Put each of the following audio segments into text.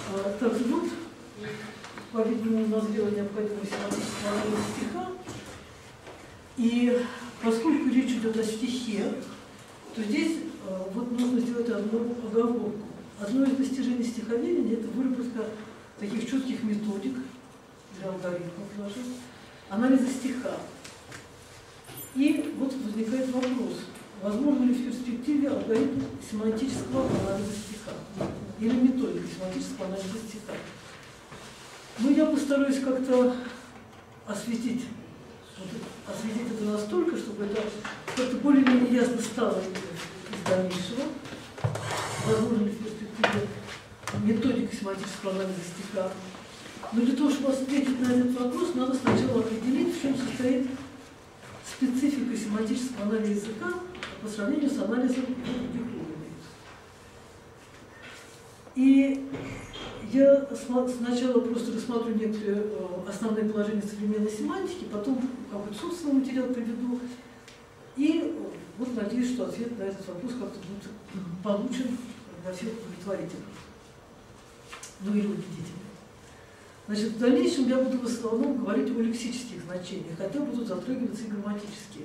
Так, вот, по-видимому, назрела необходимость семантического анализа стиха. И поскольку речь идет о стихе, то здесь вот нужно сделать одну оговорку. Одно из достижений стиховедения – это выработка таких четких методик для алгоритмов даже, анализа стиха. И вот возникает вопрос, возможно ли в перспективе алгоритм семантического анализа стиха или методика семантического анализа стиха. Ну, я постараюсь как-то осветить это настолько, чтобы это как-то более-менее ясно стало из дальнейшего. Возможно ли в перспективе методика семантического анализа стиха. Но для того, чтобы ответить на этот вопрос, надо сначала определить, в чем состоит специфика семантического анализа языка по сравнению с анализом других уровней. И я сначала просто рассмотрю некоторые основные положения современной семантики, потом какой-то собственный материал приведу. И вот надеюсь, что ответ на этот вопрос как-то будет получен для всех удовлетворительно. Ну или убедительно. Значит, в дальнейшем я буду в основном говорить о лексических значениях, хотя будут затрагиваться и грамматические.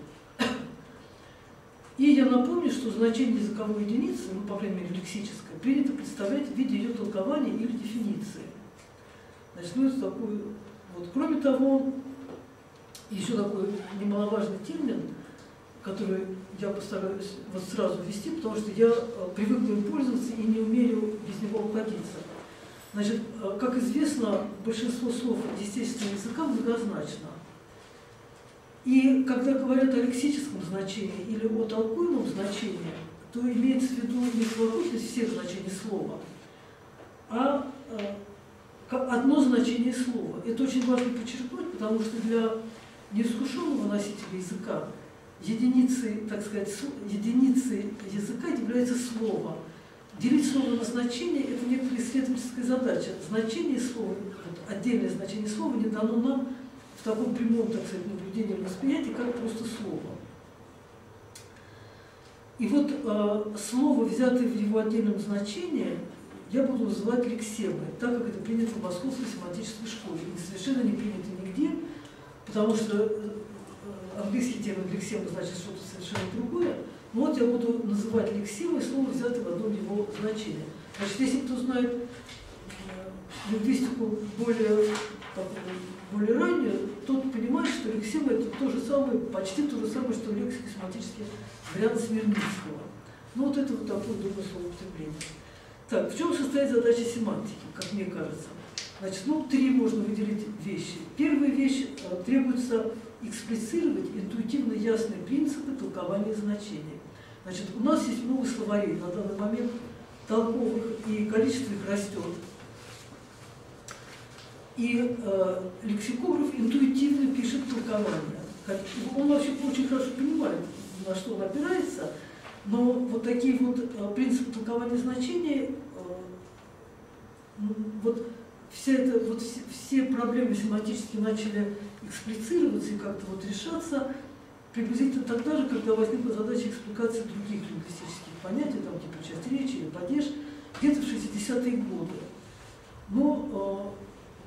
И я напомню, что значение языковой единицы, ну, по крайней мере, лексическое, принято представлять в виде ее толкования или дефиниции. Значит, ну, это такой, вот. Кроме того, еще такой немаловажный термин, который я постараюсь вот сразу ввести, потому что я привык им пользоваться и не умею без него обходиться. Значит, как известно, большинство слов естественного языка многозначно. И когда говорят о лексическом значении или о толкуемом значении, то имеется в виду не совокупность всех значений слова, а одно значение слова. Это очень важно подчеркнуть, потому что для неискушенного носителя языка единицей, так сказать, единицей языка является слово. Делить слово на значение – это некоторая исследовательская задача. Значение слова, вот, отдельное значение слова не дано нам в таком прямом, так сказать, наблюдении восприятия, как просто слово. И вот слово, взятое в его отдельном значении, я буду называть лексемой, так как это принято в Московской семантической школе. И совершенно не принято нигде, потому что английский термин лексема значит что-то совершенно другое. Но вот я буду называть лексемой слово, взятое в одном его значении. Значит, если кто знает лингвистику более ранее, тот понимает, что лексема – это то же самое, почти то же самое, что лексико-семантический вариант Смирницкого. Ну вот это вот такое, думаю, словоупотребление. Так, в чем состоит задача семантики, как мне кажется? Значит, ну, три можно выделить вещи. Первая вещь – требуется эксплицировать интуитивно ясные принципы толкования значений. Значит, у нас есть много словарей на данный момент толковых, и количество их растет. И лексикограф интуитивно пишет толкование. Он вообще очень хорошо понимает, на что он опирается, но вот такие вот принципы толкования значений, вот все проблемы семантически начали эксплицироваться и как-то вот решаться приблизительно тогда же, когда возникла задача экспликации других лингвистических понятий, там типа часть речи или падеж, где-то в 60-е годы. Но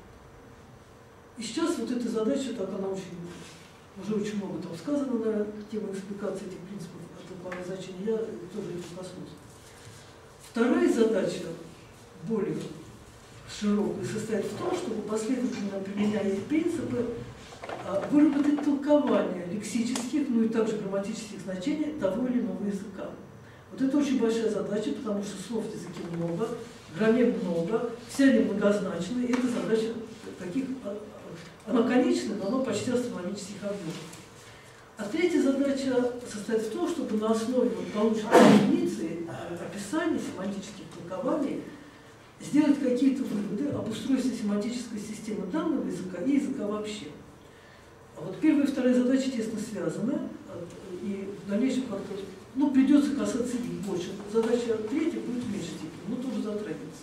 и сейчас вот эта задача, так она уже очень много там сказано на тему экспликации этих принципов толкования значения, я тоже этим коснусь. Вторая задача, более широкая, состоит в том, чтобы последовательно применяя эти принципы, выработать толкование лексических, ну и также грамматических значений того или иного языка. Вот это очень большая задача, потому что слов в языке много, граммер много, все они многозначны, и эта задача таких, она конечная, но она почти астрономических объемов. А третья задача состоит в том, чтобы на основе полученной дефиниции, описания семантических толкований сделать какие-то выводы об устройстве семантической системы данного языка и языка вообще. А вот первая и вторая задачи тесно связаны, и в дальнейшем как-то, ну, придется касаться их больше. Задача третья будет в меньшей степени, но тоже затрагивается.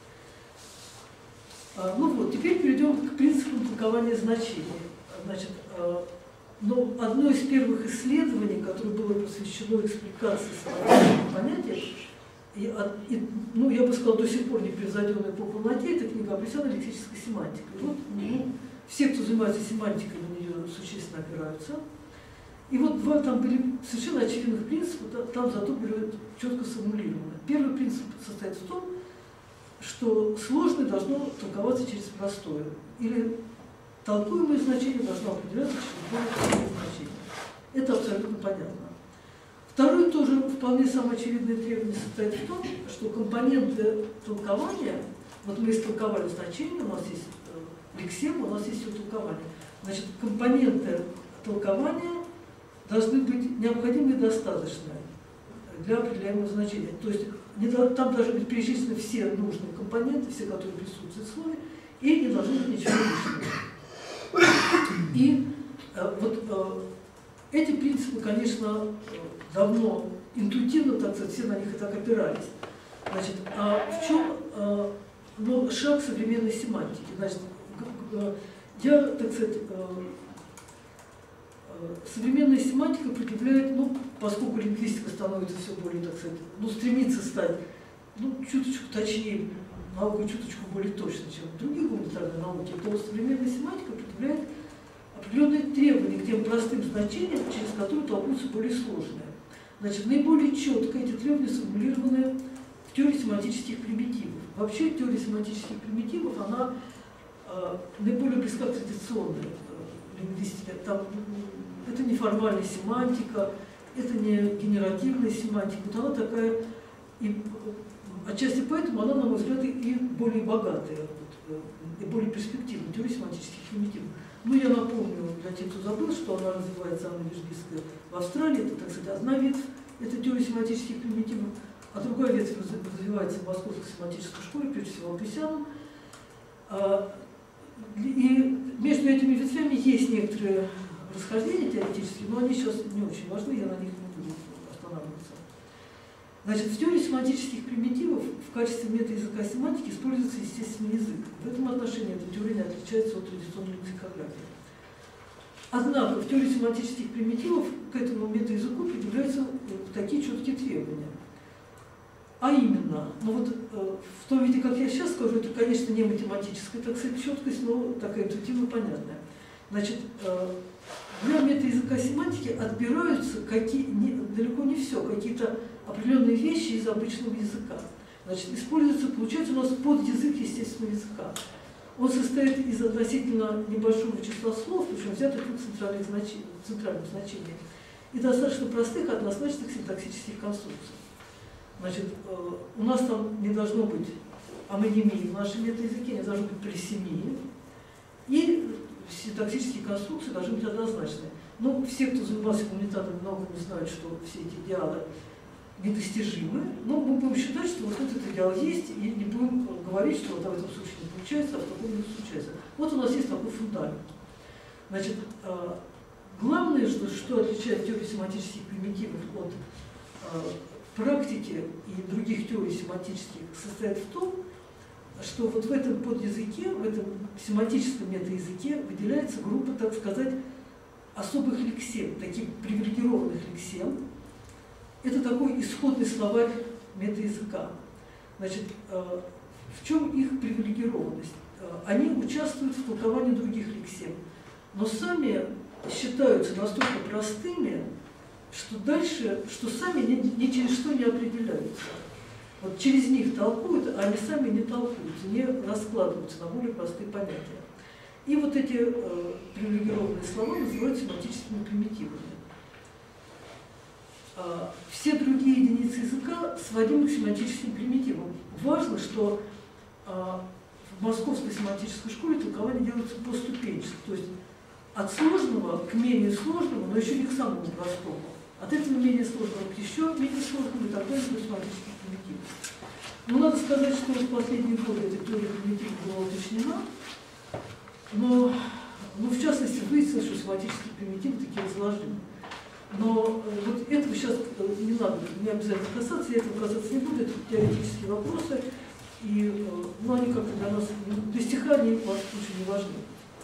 Ну вот, теперь перейдем к принципам толкования значений. Значит, ну, одно из первых исследований, которое было посвящено экспликации семантических понятий, ну, я бы сказала, до сих пор непревзойденная по полноте, эта книга определена лексической семантикой. Вот, ну, все, кто занимается семантикой, на нее существенно опираются. И вот два там были совершенно очевидных принципа, там зато были четко сформулированы. Первый принцип состоит в том, что сложное должно толковаться через простое, или толкуемое значение должно определяться через более простое значение. Это абсолютно понятно. Второе тоже вполне самое очевидное требование состоит в том, что компоненты толкования, вот мы истолковали значение, у нас есть лексема, у нас есть все толкование. Значит, компоненты толкования должны быть необходимы и достаточны для определяемого значения. То есть там должны быть перечислены все нужные компоненты, все, которые присутствуют в слове, и не должно быть ничего лишнего. И вот эти принципы, конечно, давно интуитивно, так сказать, все на них и так опирались. Значит, а в чем шаг современной семантики? Значит, я, так сказать, современная семантика предъявляет, ну, поскольку лингвистика становится все более, так сказать, ну, стремится стать, ну, чуточку точнее, наукой чуточку более точно, чем другие гуманитарные науки, то современная семантика предъявляет определенные требования к тем простым значениям, через которые толкуются более сложные. Значит, наиболее четко эти требования сформулированы в теории семантических примитивов. Вообще теория семантических примитивов, она наиболее близка к традиционной лингвистике. Там, это не формальная семантика, это не генеративная семантика. Вот она такая, и отчасти поэтому она, на мой взгляд, и более богатая, и более перспективная теория семантических примитивов. Ну, я напомню для тех, кто забыл, что она развивается, Анна Вежбицкая, в Австралии, это, так сказать, одна ветвь, это теория семантических примитивов, а другая ветвь развивается в Московской семантической школе, прежде всего Алпесяном. И между этими ветвями есть некоторые расхождения теоретические, но они сейчас не очень важны, я на них не буду останавливаться. Значит, в теории семантических примитивов в качестве метаязыка семантики используется естественный язык. В этом отношении эта теория не отличается от традиционной лексикографии. Однако в теории семантических примитивов к этому метаязыку предъявляются такие четкие требования. А именно, ну вот в том виде, как я сейчас скажу, это, конечно, не математическая, так сказать, четкость, но такая интуитивно понятная. Значит, для метаязыка семантики отбираются далеко не все, какие-то определенные вещи из обычного языка. Значит, используется, получается, у нас подязык естественного языка. Он состоит из относительно небольшого числа слов, причем взятых от центральных значений, и достаточно простых однозначных синтаксических конструкций. Значит, у нас там не должно быть амонимии в нашем метаязыке, не должно быть полисемии, и синтаксические конструкции должны быть однозначные. Но все, кто занимался гуманитарными науками, знают, что все эти идеалы недостижимы, но мы будем считать, что вот этот идеал есть, и не будем говорить, что вот в этом случае не получается, а в таком не случается. Вот у нас есть такой фундамент. Значит, главное, что отличает теорию семантических примитивов от практики и других теорий семантических, состоит в том, что вот в этом подязыке, в этом семантическом метаязыке выделяется группа, так сказать, особых лексем, таких привилегированных лексем. Это такой исходный словарь метаязыка. Значит, в чем их привилегированность? Они участвуют в толковании других лексем, но сами считаются настолько простыми, что дальше, что сами ни через что не определяются. Вот через них толкуют, а они сами не толкуются, не раскладываются на более простые понятия. И вот эти привилегированные слова называются семантическими примитивами. Все другие единицы языка сводимы к семантическим примитивам. Важно, что в Московской семантической школе толкование делается поступенчато, то есть от сложного к менее сложному, но еще не к самому простому. От этого менее сложного к еще менее сложному и так далее до семантических примитивов. Но надо сказать, что в последние годы эта теория примитивов была уточнена, но в частности выяснилось, что семантические примитивы такие разложимы. Но вот этого сейчас не надо, не обязательно касаться, я этого касаться не буду, это теоретические вопросы, и они как-то для нас, для стиха они в вашем случае не важны.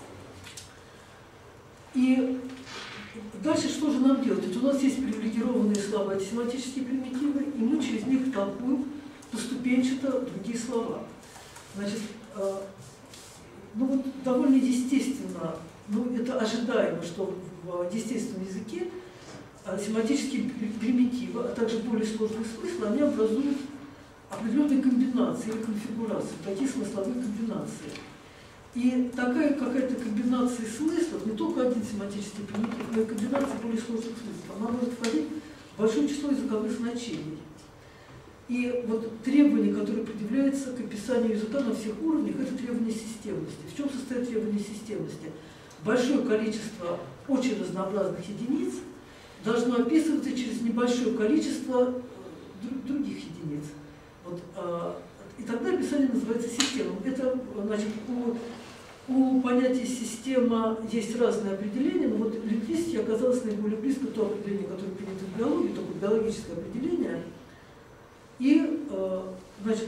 И дальше что же нам делать? Ведь у нас есть привилегированные слова, эти семантические примитивы, и мы через них толкуем поступенчато другие слова. Значит, ну вот довольно естественно, ну это ожидаемо, что в естественном языке семантические примитивы, а также более сложные смыслы, они образуют определенные комбинации или конфигурации, такие смысловые комбинации. И такая какая-то комбинация смыслов, не только один семантический примитив, но и комбинация более сложных смыслов, она может входить в большое число языковых значений. И вот требование, которое предъявляется к описанию языка на всех уровнях, это требование системности. В чем состоит требование системности? Большое количество очень разнообразных единиц должно описываться через небольшое количество других единиц. Вот, и тогда описание называется системой. Это, значит, у понятия «система» есть разные определения, но вот в лингвистике оказалось наиболее близко то определение, которое принято в биологии, такое биологическое определение. И, значит,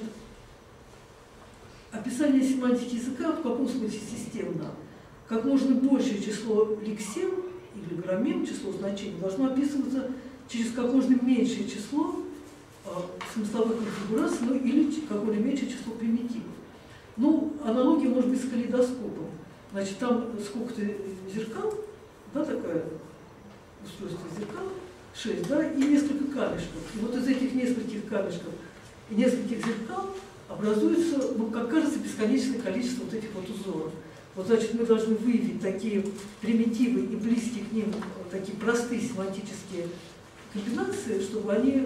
описание семантики языка в каком смысле системно? Как можно большее число лексем или граммем, число значений, должно описываться через как можно меньшее число смысловых конфигураций, ну или как можно меньшее число примитивов. Ну, аналогия может быть с калейдоскопом. Значит, там сколько-то зеркал, да, такое устройство зеркал, 6, да, и несколько камешков. И вот из этих нескольких камешков и нескольких зеркал образуется, ну, как кажется, бесконечное количество вот этих вот узоров. Вот, значит, мы должны выявить такие примитивы и близкие к ним такие простые семантические комбинации, чтобы они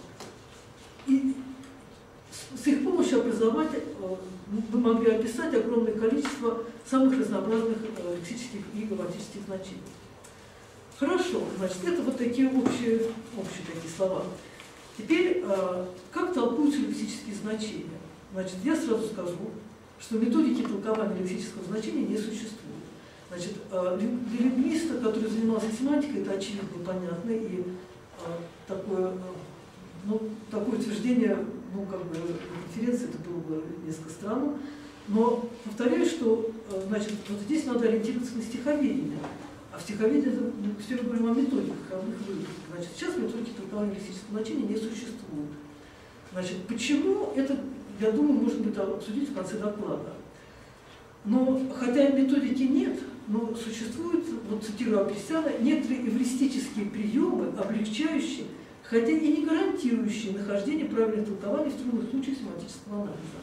и с их помощью образовать, мы могли описать огромное количество самых разнообразных лексических и грамматических значений. Хорошо, значит, это вот такие общие такие слова. Теперь, как толкуются лексические значения? Значит, я сразу скажу, что методики толкования лексического значения не существует. Значит, для лингвиста, который занимался семантикой, это очевидно и понятно, и такое утверждение, ну, как бы, на конференции это было бы несколько странно. Но повторяю, что, значит, вот здесь надо ориентироваться на стиховедение. А в стиховедении все мы говорим о методиках, о их выводах. Значит, сейчас методики толкования лексического значения не существуют. Значит, почему это, я думаю, можно будет обсудить в конце доклада. Но, хотя методики нет, но существуют, вот цитирую Апресяна, некоторые эвристические приемы, облегчающие, хотя и не гарантирующие нахождение правильных толкований в трудных случаях семантического анализа.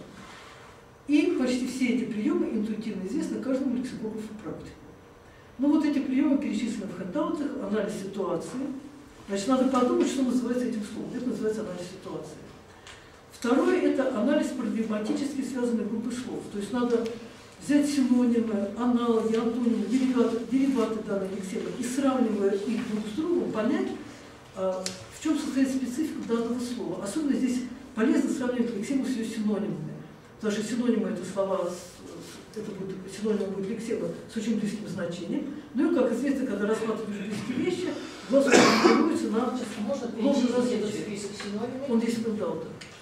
И почти все эти приемы интуитивно известны каждому лексикографу и практику. Ну вот эти приемы перечислены в хэндаутах, анализ ситуации. Значит, надо подумать, что называется этим словом. Это называется анализ ситуации. Второе – это анализ проблематически связанных группы слов. То есть надо взять синонимы, аналоги, антонимы, дериваты данной лексемы и, сравнивая их друг с другом, понять, в чем состоит специфика данного слова. Особенно здесь полезно сравнивать лексему с ее синонимами. Потому что синонимы – это слова, синоним будет лексема с очень близким значением. Ну и, как известно, когда рассматриваешь близкие вещи, глаз концентрируется на ложном различии. Он здесь дал.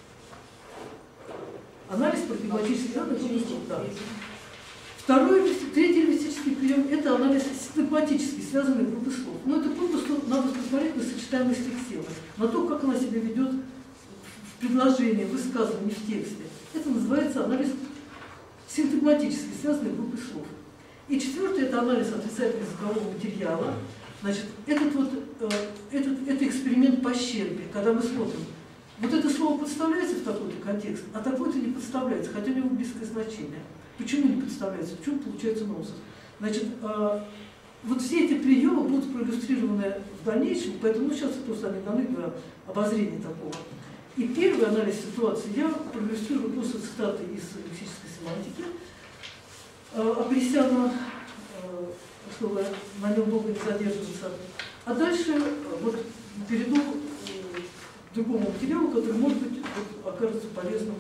Анализ проблематических данных. Да. Третий лингвистический прием – это анализ синтагматически связанных группы слов. Но это попросту надо посмотреть на сочетаемость лексемы, на то, как она себя ведет в предложении, в высказывании, в тексте. Это называется анализ синтагматически связанных группы слов. И четвертый – это анализ отрицательного языкового материала. Значит, это эксперимент по Щербе, когда мы смотрим, вот это слово подставляется в такой-то контекст, а такой-то не подставляется, хотя у него близкое значение. Почему не подставляется? Почему получается нонсенс? Значит, вот все эти приемы будут проиллюстрированы в дальнейшем, поэтому сейчас просто они даны для обозрения такого. И первый анализ ситуации я проиллюстрирую просто цитаты из лексической семантики. Апресяна, чтобы на нем долго не задерживаться. А дальше вот перейду к другому материалу, который, может быть, вот, окажется полезным,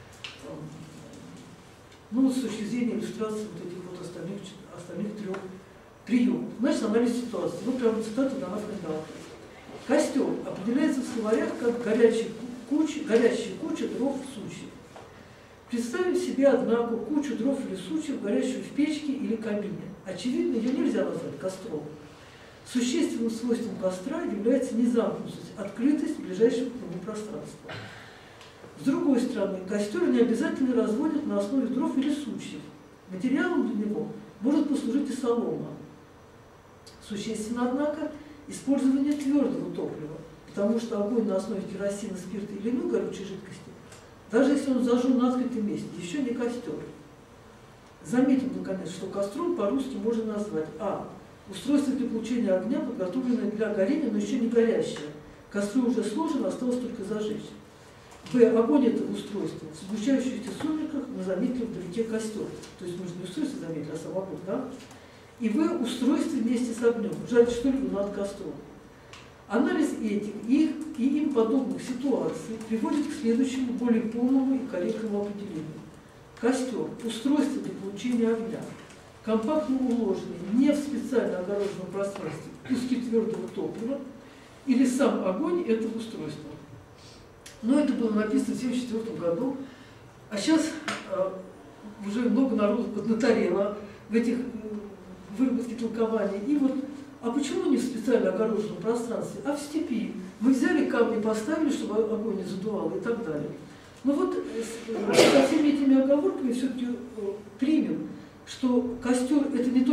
ну, с точки зрения иллюстрации вот этих вот остальных трех приемов. Значит, анализ ситуации. Вот прямо цитата дана в хэндаутах. Костер определяется в словарях как горящая куча дров в сучьях. Представим себе, однако, кучу дров или сучьев, горящую в печке или камине. Очевидно, ее нельзя назвать костром. Существенным свойством костра является незамкнутость, открытость ближайшего к нему пространства. С другой стороны, костер не обязательно разводят на основе дров или сучьев. Материалом для него может послужить и солома. Существенно, однако, использование твердого топлива, потому что огонь на основе керосина, спирта или иной горючей жидкости, даже если он зажжен на открытом месте, еще не костер. Заметим, наконец, что костром по-русски можно назвать а. Устройство для получения огня, подготовленное для горения, но еще не горящее. Костру уже сложено, осталось только зажечь. Б. Огонь этого устройства. В сгущающихся сумерках мы заметили вдалеке костер. То есть мы же не устройство заметили, а сам огонь, да? И В. Устройство вместе с огнем. Жарить что-либо над костром. Анализ этих и им подобных ситуаций приводит к следующему, более полному и корректному определению. Костер – устройство для получения огня, компактно уложенный, не в специально огороженном пространстве, куски твердого топлива или сам огонь этого устройства. Но это было написано в 1974 году, а сейчас уже много народу поднаторело в этих выработке толкований. И вот, а почему не в специально огороженном пространстве, а в степи? Мы взяли камни, поставили, чтобы огонь не задувало и так далее. Но вот со всеми этими оговорками все-таки примем, что костер это не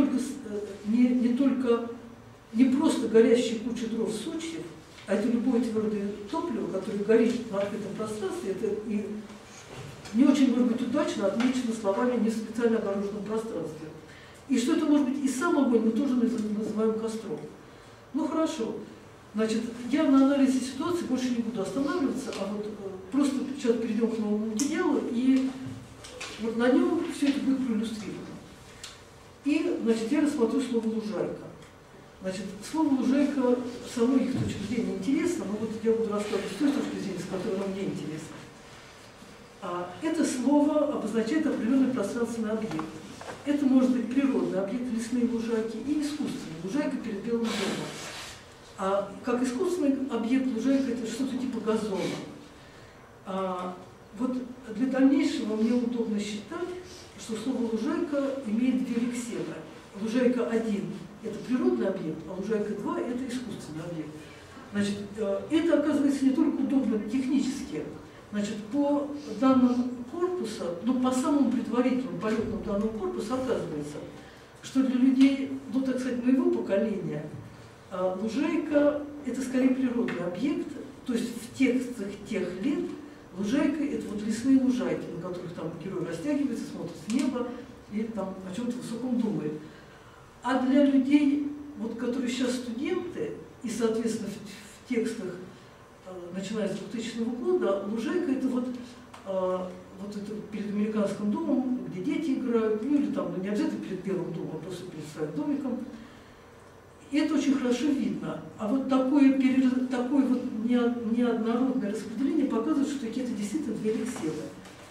просто горящая куча дров сучьев, а это любое твердое топливо, которое горит на открытом пространстве, это и не очень, может быть, удачно отмечено словами «не в специально огороженном пространстве». И что это может быть и сам огонь, мы тоже называем костром. Ну хорошо, значит, я на анализе ситуации больше не буду останавливаться, а вот просто сейчас перейдем к новому материалу, и вот на нем все это будет проиллюстрировано. И, значит, я рассмотрю слово «лужайка». Значит, слово «лужайка» с самой их точки зрения интересно, но вот я буду рассказывать с той точки зрения, с которой оно мне интересно. Это слово обозначает определенный пространственный объект. Это может быть природный объект, лесные лужайки, и искусственный, лужайка перед Белым домом. А как искусственный объект лужайка это что-то типа газона. Вот для дальнейшего мне удобно считать, что слово лужайка имеет две лексемы. Лужайка 1 – это природный объект, а лужайка 2 – это искусственный объект. Значит, это оказывается не только удобно технически. Значит, по данным корпуса, ну, по самому предварительному полетному данному корпуса оказывается, что для людей, ну, так сказать, моего поколения, лужайка – это скорее природный объект, то есть в текстах тех лет лужайка – это вот лесные лужайки, на которых там герой растягивается, смотрит с неба и там о чем-то высоком думает. А для людей, вот, которые сейчас студенты, и, соответственно, в текстах, начиная с 2000 года, лужайка – это вот это перед американским домом, где дети играют, ну или там, ну, не обязательно перед Белым домом, а просто перед своим домиком. И это очень хорошо видно. А вот такое вот неоднородное распределение показывает, что это действительно две лексемы.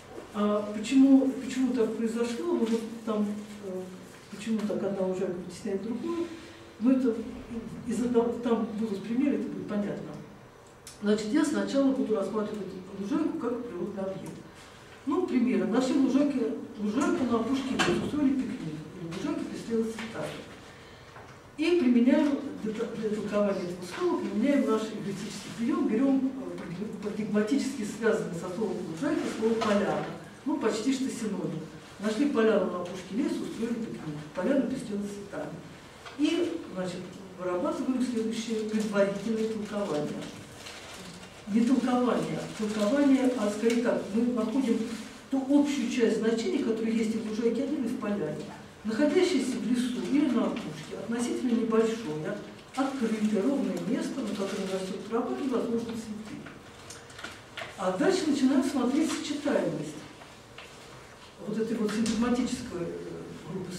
Почему так произошло? Ну, вот там, почему так одна лужайка вытесняет другую? Ну, это там будут примеры, это будет понятно. Значит, я сначала буду рассматривать лужайку как природный объект. Ну, примеры. Нашли лужайку на опушке леса, устроили пикник. Лужайка пестрела цветами. И применяем, для толкования этого слова, применяем наш эвристический прием, берем парадигматически связанный со словом лужайка слово поляна. Ну, почти что синоним. Нашли поляну на опушке леса, устроили пикник. Поляна пестрела цветами. И, значит, вырабатываем следующее предварительное толкование. Не толкование, а скорее так, мы находим ту общую часть значений, которая есть и в лужайке 1 и в поляне. Находящееся в лесу или на опушке, относительно небольшое, открытое, ровное место, на котором растет трава и, возможно, цветы. А дальше начинаем смотреть сочетаемость вот этой вот синтагматической группы,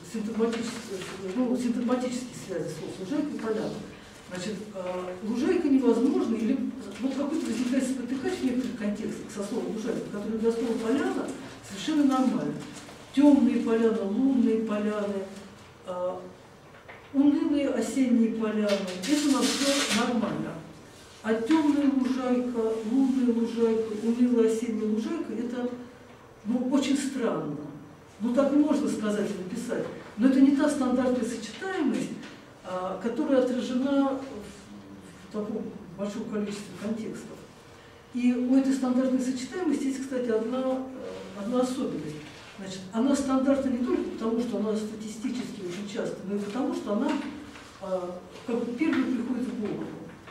синтагматические связи слов лужайка и поляна. Значит, лужайка невозможна, или вот какой-то возникает спотыкач в некоторых контекстах со словом лужайка, который для слова поляна совершенно нормально. Темные поляны, лунные поляны, унылые осенние поляны, это на все нормально. А темная лужайка, лунная лужайка, унылая осенняя лужайка, это, ну, очень странно. Ну, так можно сказать и написать. Но это не та стандартная сочетаемость, которая отражена в таком большом количестве контекстов. И у этой стандартной сочетаемости есть, кстати, одна особенность. Значит, она стандартна не только потому, что она статистически очень часто, но и потому, что она как бы первой приходит в голову.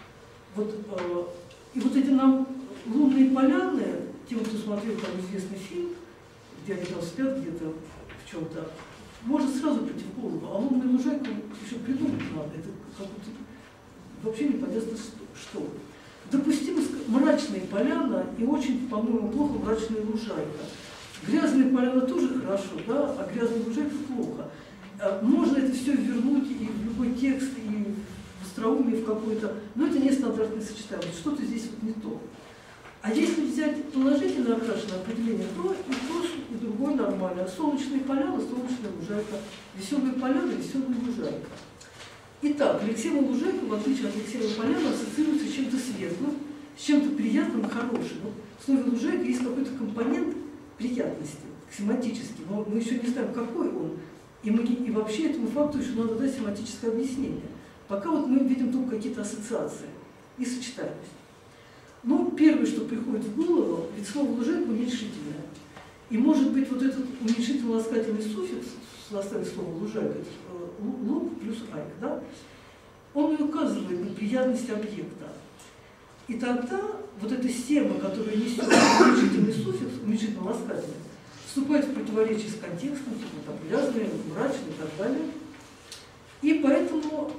Вот, и вот эти нам лунные поляны, тем, кто смотрел там известный фильм, где они там спят где-то в чем-то, может сразу прийти в голову. А лунную лужайку еще придумать надо. Это как-то вообще непонятно что. Допустимо мрачные поляна и очень, по-моему, плохо мрачная лужайка. Грязные поляна тоже хорошо, да, а грязная лужайка плохо. Можно это все вернуть и в любой текст, и в остроумие в какой-то, но это не стандартное сочетание, что-то здесь вот не то. А если взять положительно окрашенное определение, то и то, и другое нормально. Солнечные поляна, солнечная лужайка, веселые поляна, веселая лужайка. Итак, Алексеева лужайка, в отличие от Алексеева поляна, ассоциируется с чем-то светлым, с чем-то приятным и хорошим. В слове лужайка есть какой-то компонент приятности, семантический, но мы еще не знаем, какой он. И вообще этому факту еще надо дать семантическое объяснение. Пока вот мы видим только какие-то ассоциации и сочетаемость. Ну, первое, что приходит в голову, ведь слово лужайка уменьшительное. И может быть вот этот уменьшительно-ласкательный суффикс в составе слова лужайка, лук плюс айк, да, он и указывает на приятность объекта. И тогда вот эта сема, которая несет уменьшительный суффикс, уменьшительно-ласкательный, вступает в противоречие с контекстом, типа там грязный, мрачный и так далее. И поэтому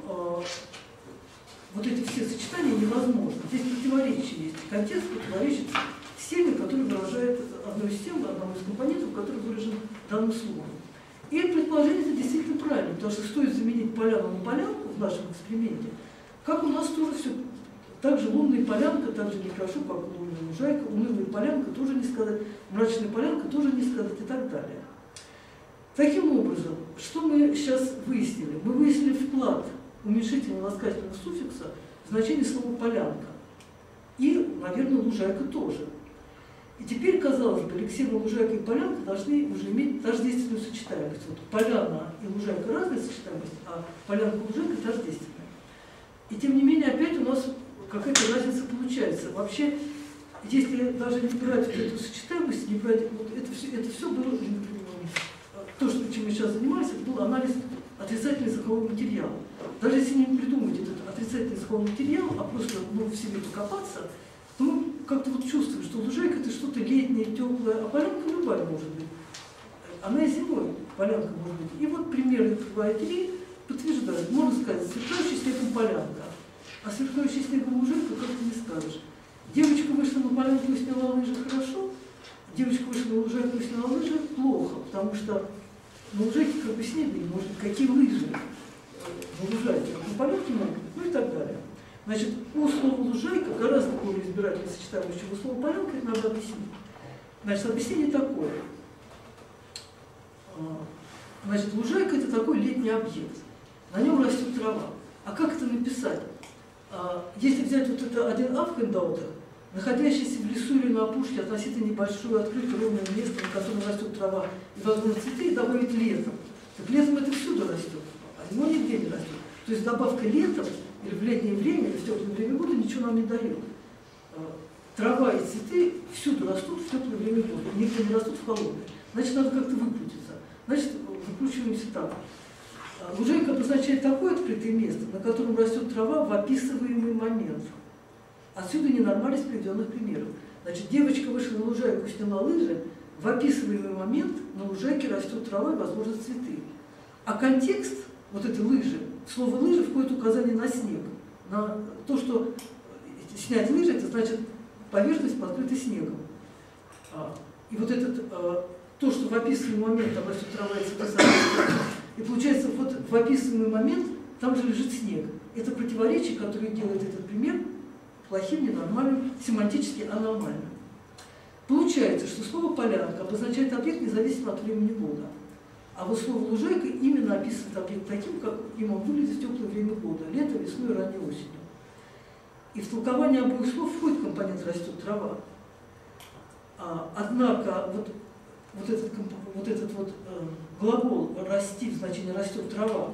вот эти все сочетания невозможны. Здесь противоречие есть. Контекст противоречит семе, который выражает одну из тем, одного из компонентов, который выражен данным словом. И предположение это действительно правильно, потому что стоит заменить поляну на полянку в нашем эксперименте, как у нас тоже все, также лунная полянка, так же нехорошо, как лунная лужайка, унылая полянка тоже не сказать, мрачная полянка тоже не сказать и так далее. Таким образом, что мы сейчас выяснили? Мы выяснили вклад уменьшительно-ласкательного суффикса в значение слова «полянка». И, наверное, лужайка тоже. И теперь, казалось бы, Алексеева лужайка и полянка должны уже иметь тождественную сочетаемость. Вот поляна и лужайка разная сочетаемость, а полянка и лужайка тождественная. И тем не менее, опять у нас какая-то разница получается. Вообще, если даже не брать вот эту сочетаемость, не брать, вот это все было, то, чем мы сейчас занимались, это был анализ отрицательного языкового материала. Даже если не придумать этот отрицательный языковой материал, а просто в себе покопаться, то мы как-то вот чувствуем, что лужайка это что-то летнее, теплое, а полянка любая может быть. Она и зимой полянка может быть. И вот примеры 2 и 3 подтверждают. Можно сказать, сверкающий снегом полянка, а сверкающий снегом лужайка как-то не скажешь. Девочка вышла на полянку и сняла лыжи хорошо, девочка вышла на лужайку и сняла лыжи плохо, потому что на лужайке как бы снега не может быть. Какие лыжи на лужайке, как на полянке могут быть, ну и так далее. Значит, у слова лужайка гораздо более избирательно сочетаемое, чем у слова полянка, это надо объяснить. Значит, объяснение такое. Значит, лужайка это такой летний объект. На нем растет трава. А как это написать? Если взять вот это один авхендаутер, находящийся в лесу или на опушке относительно небольшое, открытое, ровное место, на котором растет трава и, возможно, цветы, и добавить летом. Так летом это всюду растет, а зимой нигде не растет. То есть добавка летом или в летнее время, или в теплое время года ничего нам не дает. Трава и цветы всюду растут в теплое время года, нигде не растут в холодное. Значит, надо как-то выкрутиться. Значит, выкручиваемся так. Лужайка обозначает такое открытое место, на котором растет трава в описываемый момент. Отсюда ненормальность приведенных примеров. Значит, девочка вышла на лужайку, сняла лыжи, в описываемый момент на лужайке растет трава и, возможно, цветы. А контекст вот этой лыжи, слово лыжи входит указание на снег. На то, что снять лыжи, это значит поверхность покрыта снегом. И вот этот, то, что в описываемый момент там растет трава и цветы, и получается, вот в описываемый момент там же лежит снег. Это противоречие, которое делает этот пример плохим, ненормальным, семантически аномальным. Получается, что слово «полянка» обозначает объект независимо от времени года. А вот слово «лужайка» именно описывает объект таким, как им он выглядит в теплое время года, лето, весной и ранней осенью. И в толкование обоих слов входит компонент «растет трава». Однако вот этот глагол «расти» в значении «растет трава»,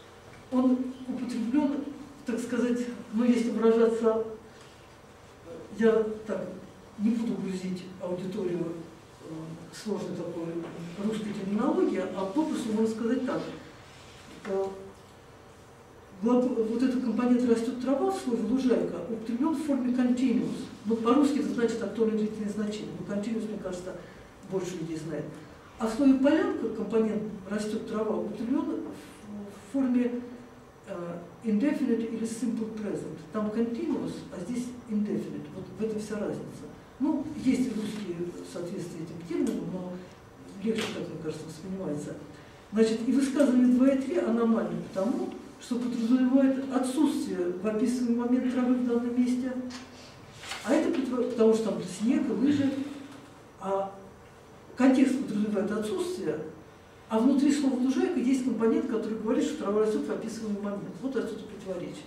он употреблен, так сказать, ну, если выражаться я так не буду грузить аудиторию сложной такой русской терминологии, а попросту можно сказать так. Вот этот компонент «растет трава» в слове «лужайка» употреблен в форме continuous. Ну, по-русски это значит актуальное длительное значение. Но continuous, мне кажется, больше людей знает. А в слове «полянка» компонент «растет трава» употреблен в форме indefinite или simple present. Там continuous, а здесь indefinite. Вот в этом вся разница. Ну, есть русские соответствия этим терминам, но легче, так мне кажется, воспринимается. Значит, и высказывание 2 и 3 аномально потому, что подразумевает отсутствие в описываемый момент травы в данном месте, а это потому, что там снег и лыжи, а контекст подразумевает отсутствие, а внутри слова «лужайка» есть компонент, который говорит, что трава растет в описываемый момент. Вот отсюда противоречие.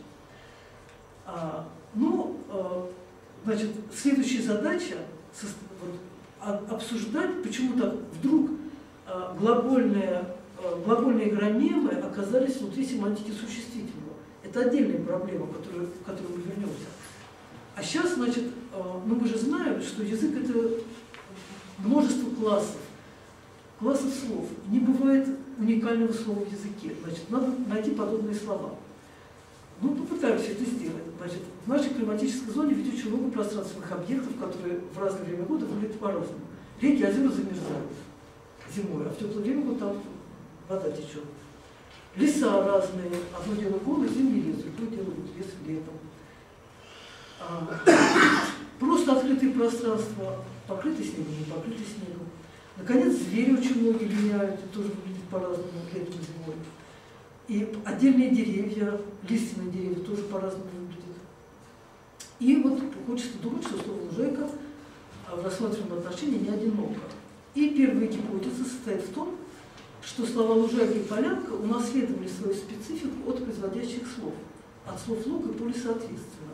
Значит, следующая задача обсуждать, почему так вдруг глагольные гронемы оказались внутри семантики существительного. Это отдельная проблема, к которой мы вернемся. А сейчас, значит, мы же знаем, что язык – это множество классов слов. Не бывает уникального слова в языке. Значит, надо найти подобные слова. Ну, попытаемся это сделать. Значит, в нашей климатической зоне ведь очень много пространственных объектов, которые в разное время года выглядят по-разному. Реки, озера замерзают зимой, а в теплое время вот там вода течет. Леса разные. Одно дело голый зимний лес, другое дело лес летом. Просто открытые пространства, покрыты снегом, не покрыты снегом. Наконец, звери очень многие линяют, и тоже выглядят по-разному летом и зимой. И отдельные деревья, лиственные деревья тоже по-разному выглядят. И вот хочется думать, что слово «лужайка» в рассматриваемом отношении не одиноко. И первая гипотеза состоит в том, что слова «лужайка» и «полянка» унаследовали свою специфику от производящих слов, от слов «луг» и «поле» соответственно.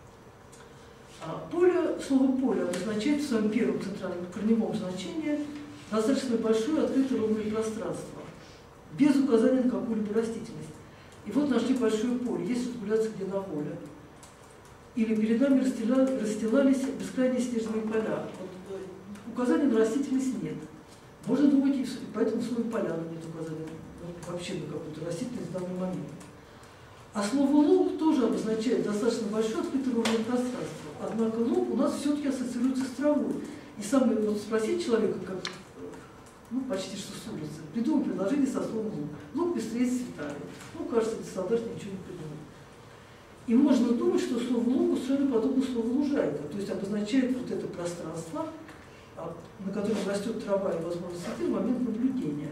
Слово «поле» обозначает в своем первом центральном корневом значении достаточно большое открытое ровное пространство, без указания на какую-либо растительность. И вот нашли большое поле, есть разгуляться где на воле. Или перед нами расстилались бескрайние снежные поля. Вот, указания на растительность нет. Можно думать, и поэтому в слове «поляна» нет указания вообще на какую-то растительность в данный момент. А слово «луг» тоже обозначает достаточно большое открытое ровное пространство. Однако луг у нас все-таки ассоциируется с травой. И самое, вот спросить человека, как, ну, почти что с улицы, придумай предложение со словом «луг». Луг пестрее с цветами. Ну, кажется, это стандартно ничего не придумал. И можно думать, что слово «луг» устроено подобно слову «лужайка», то есть обозначает вот это пространство, на котором растет трава и, возможно, цветы в момент наблюдения.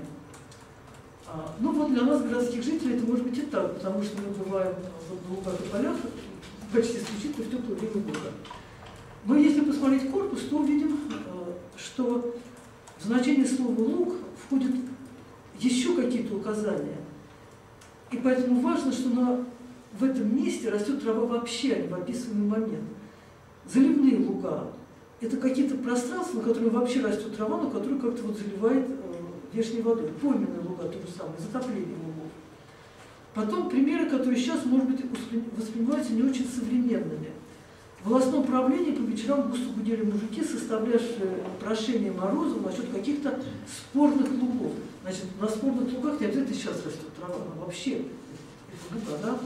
Ну вот для нас, городских жителей, это может быть и так, потому что мы бываем в лугах и полях почти исключительно в теплое время года. Но если посмотреть корпус, то увидим, что в значение слова «луг» входят еще какие-то указания. И поэтому важно, что в этом месте растет трава вообще, а не в описываемый момент. Заливные луга – это какие-то пространства, на которых вообще растет трава, но которые как-то вот заливает внешней водой. Пойменные луга – то же самое, затопление лугов. Потом примеры, которые сейчас, может быть, воспринимаются не очень современными. В волосном правлении по вечерам густо гудели мужики, составлявшие прошение Морозову насчет каких-то спорных лугов. Значит, на спорных лугах не обязательно сейчас растет трава, а вообще это луга, да?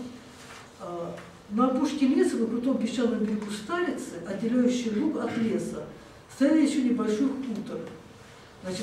На опушке леса, на крутом песчаном берегу Старицы, отделяющий луг от леса, стоял еще небольшой хутор. Значит,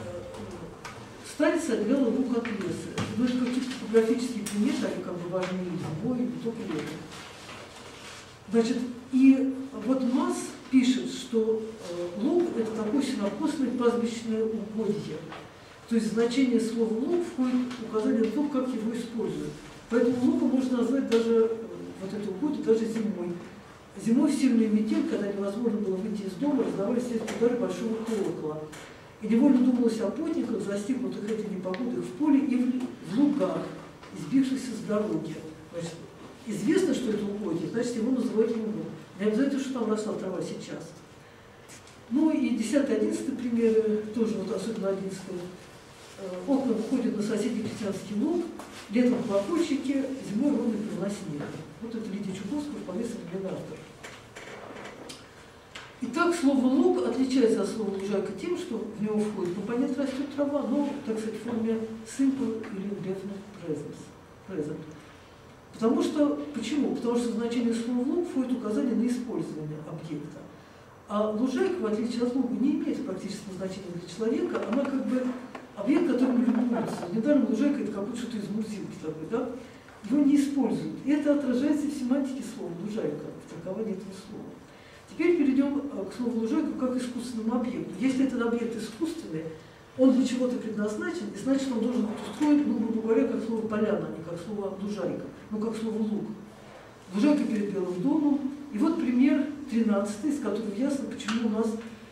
Старица отделяла луг от леса. Ну, какие-то топографические приметы, они как бы важны и зимой, и только летом. Значит, и вот Масс пишет, что луг – это такое сенокосное пастбищное угодье. То есть значение слова «луг» входит указание на то, как его используют. Поэтому лугом можно назвать даже вот это угодье даже зимой. Зимой в сильную метель, когда невозможно было выйти из дома, раздавались удары большого колокола. И невольно думалось о путниках, застигнутых этой непогодой в поле и в лугах, избившихся с дороги. Значит, известно, что это угодье, значит, его называют лугом. Не обязательно, что там росла трава сейчас. Ну и 10-11 примеры, тоже вот особенно 11. Окна выходят на соседний крестьянский луг, летом колокольчики, зимой ровно пелена снега. Вот это Лидия Чуковская, вполне современный автор. Итак, слово «луг» отличается от слова «лужайка» тем, что в него входит компонент «растет трава», но, так сказать, в форме simple или definite present. Потому что, почему? Потому что в значение слова «луг» входит указание на использование объекта. А лужайка, в отличие от луга, не имеет практического значения для человека, она как бы объект, которым любуется. Недаром лужайка – это как будто что-то из мурзилки такой, да? Его не используют. И это отражается в семантике слова «лужайка», в толковании этого слова. Теперь перейдем к слову «лужайка» как искусственному объекту. Если этот объект искусственный, он для чего-то предназначен, и значит, он должен быть устроен, ну, грубо говоря, как слово «поляна», а не как слово «лужайка», ну, как слово «луг». Лужайка перед Белым домом. И вот пример 13, из которого ясно, почему у нас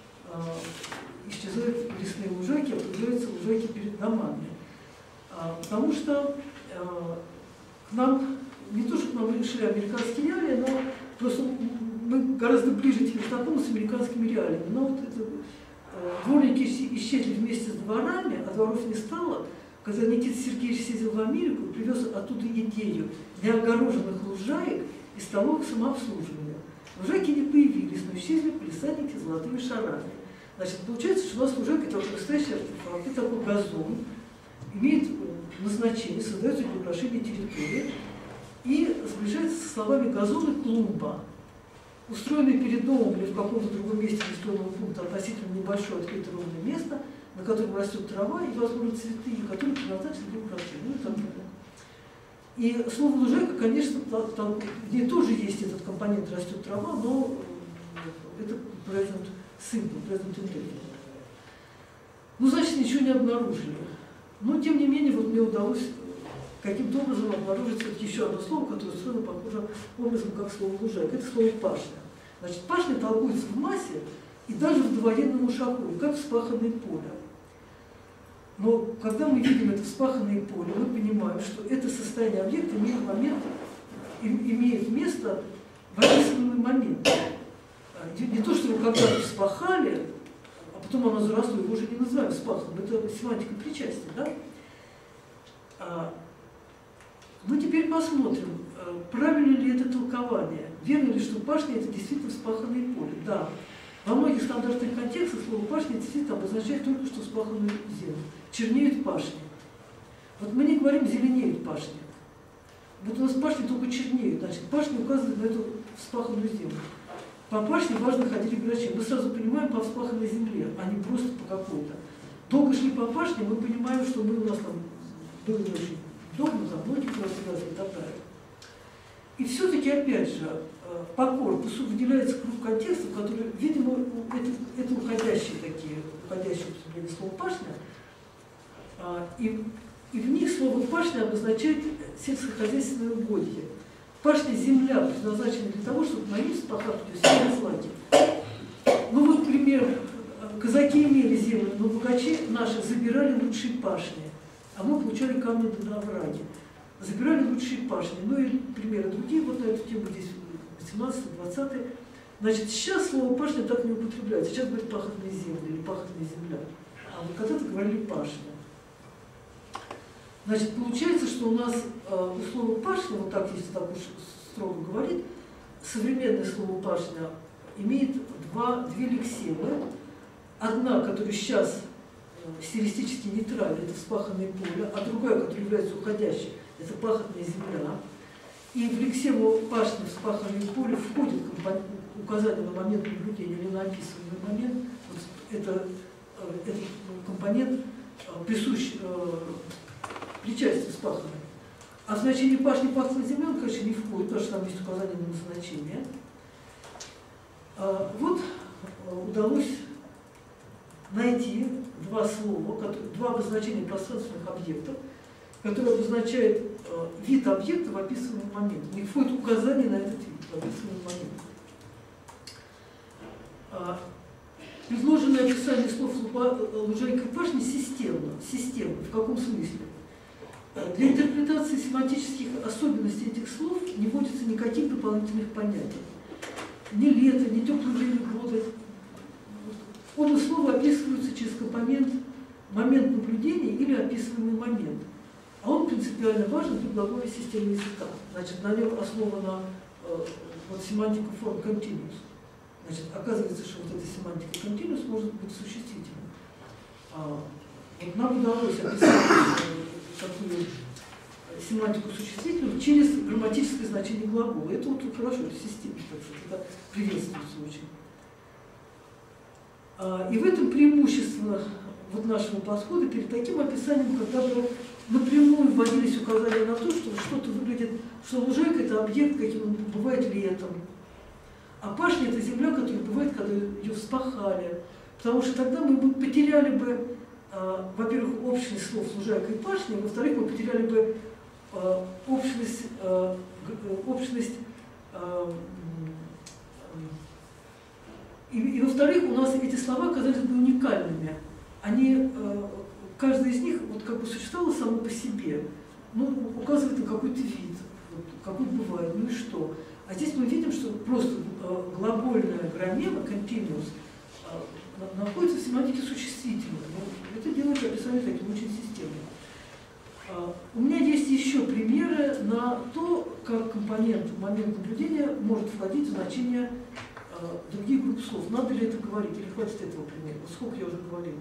исчезают лесные лужайки, а появляются лужайки перед домами. Потому что к нам, не то, что к нам пришли американские реалии, но просто мы гораздо ближе теперь знакомы с американскими реалиями. Но вот это, дворники исчезли вместе с дворами, а дворов не стало, когда Никита Сергеевич съездил в Америку и привез оттуда идею неогороженных лужаек и столовых самообслуживания. Лужайки не появились, но исчезли палисадники с золотыми шарами. Значит, получается, что у нас лужайка – это настоящий артефакт, это такой газон, имеет назначение, создается для украшения территории и сближается со словами «газон» и «клумба». Устроенный перед домом или в каком-то другом месте населенного пункта относительно небольшое открытое ровное место, на котором растет трава и, возможно, цветы, которые предназначены для украшения, ну и так далее. И слово «лужайка», конечно, там, где тоже есть этот компонент «растет трава», но это present simple, present indefinite. Ну, значит, ничего не обнаружили. Но, тем не менее, вот мне удалось каким-то образом обнаружить все-таки еще одно слово, которое устроено похожим образом, как слово «лужайка». Это слово «пашня». Значит, пашня толкуется в массе и даже в довоенном ушаку, как вспаханное поле. Но когда мы видим это вспаханное поле, мы понимаем, что это состояние объекта имеет место в описываемый момент. Не то, что его когда-то вспахали, а потом оно заросло, его уже не называем вспаханным, это семантика причастия, да? Мы теперь посмотрим, правильно ли это толкование, верно ли, что пашня – это действительно вспаханное поле. Да, во многих стандартных контекстах слово «пашня» действительно обозначает только что вспаханную землю. Чернеют пашни. Вот мы не говорим «зеленеют пашни». Вот у нас пашни только чернеют, значит, пашня указывает на эту вспаханную землю. По пашне важно ходили грачи. Мы сразу понимаем по вспаханной земле, а не просто по какой-то. Долго шли по пашне, мы понимаем, что мы у нас там было не очень удобно, там ноги развязаны и так далее. И все-таки, опять же, по корпусу выделяется круг контекстов, которые, видимо, это уходящие употребления слова «пашня», и в них слово «пашня» обозначает сельскохозяйственное угодье. Пашня – земля, предназначена для того, чтобы на ней вспахать все злаки. Ну вот пример. Казаки имели землю, но богачи наши забирали лучшие пашни, а мы получали камни на овраге. Забирали лучшие пашни. Ну и примеры другие вот на эту тему здесь 18-20. Значит, сейчас слово «пашня» так не употребляется. Сейчас говорят «пахотные земли» или «пахотная земля». А вот когда-то говорили «пашня». Значит, получается, что у нас у слова «пашня», вот так, если так уж строго говорить, современное слово «пашня» имеет две лексемы. Одна, которая сейчас стилистически нейтральна, это вспаханное поле, а другая, которая является уходящей, это пахотная земля. И в лексему «пашня», «вспаханное поле» входит указание на момент наблюдения или на описываемый момент. Вот этот компонент присущ причастие вспаханное. А в значении «пашни» «пахотная земля» он, конечно, не входит, потому что там есть указание на назначение. Вот удалось найти два слова, два обозначения пространственных объектов, которые обозначают вид объекта в описываемый момент. У них входит указание на этот вид в описываемый момент. Предложенное описание слов «лужайка» и «пашня» системно. В каком смысле? Для интерпретации семантических особенностей этих слов не вводится никаких дополнительных понятий. Ни лето, ни теплое время года. Оба слова описываются через компонент момент наблюдения или описываемый момент. А он принципиально важен для глагольной системы языка. Значит, на нем основана вот, семантика форм continuous. Значит, оказывается, что вот эта семантика continuous может быть существительной. Вот нам удалось описать такую семантику существительного через грамматическое значение глагола. Это вот хорошо, это системно, так сказать, это приветствуется очень. И в этом преимущество вот нашего подхода перед таким описанием, когда бы напрямую вводились указания на то, что что-то выглядит, что лужайка – это объект, каким он бывает летом, а пашня – это земля, которая бывает, когда ее вспахали. Потому что тогда мы потеряли бы, во-первых, общность слов лужайка и пашня, во-вторых, мы потеряли бы общность и во-вторых, у нас эти слова оказались бы уникальными. Они, каждый из них вот как бы существовало само по себе, ну, указывает на какой-то вид, вот, какой бывает, ну и что. А здесь мы видим, что просто глагольная граммема, continuous, находится в семантике существительного. Но это делает описание таким очень системным. У меня есть еще примеры на то, как компонент в момент наблюдения может входить в значение других групп слов. Надо ли это говорить, или хватит этого примера? Сколько я уже говорила?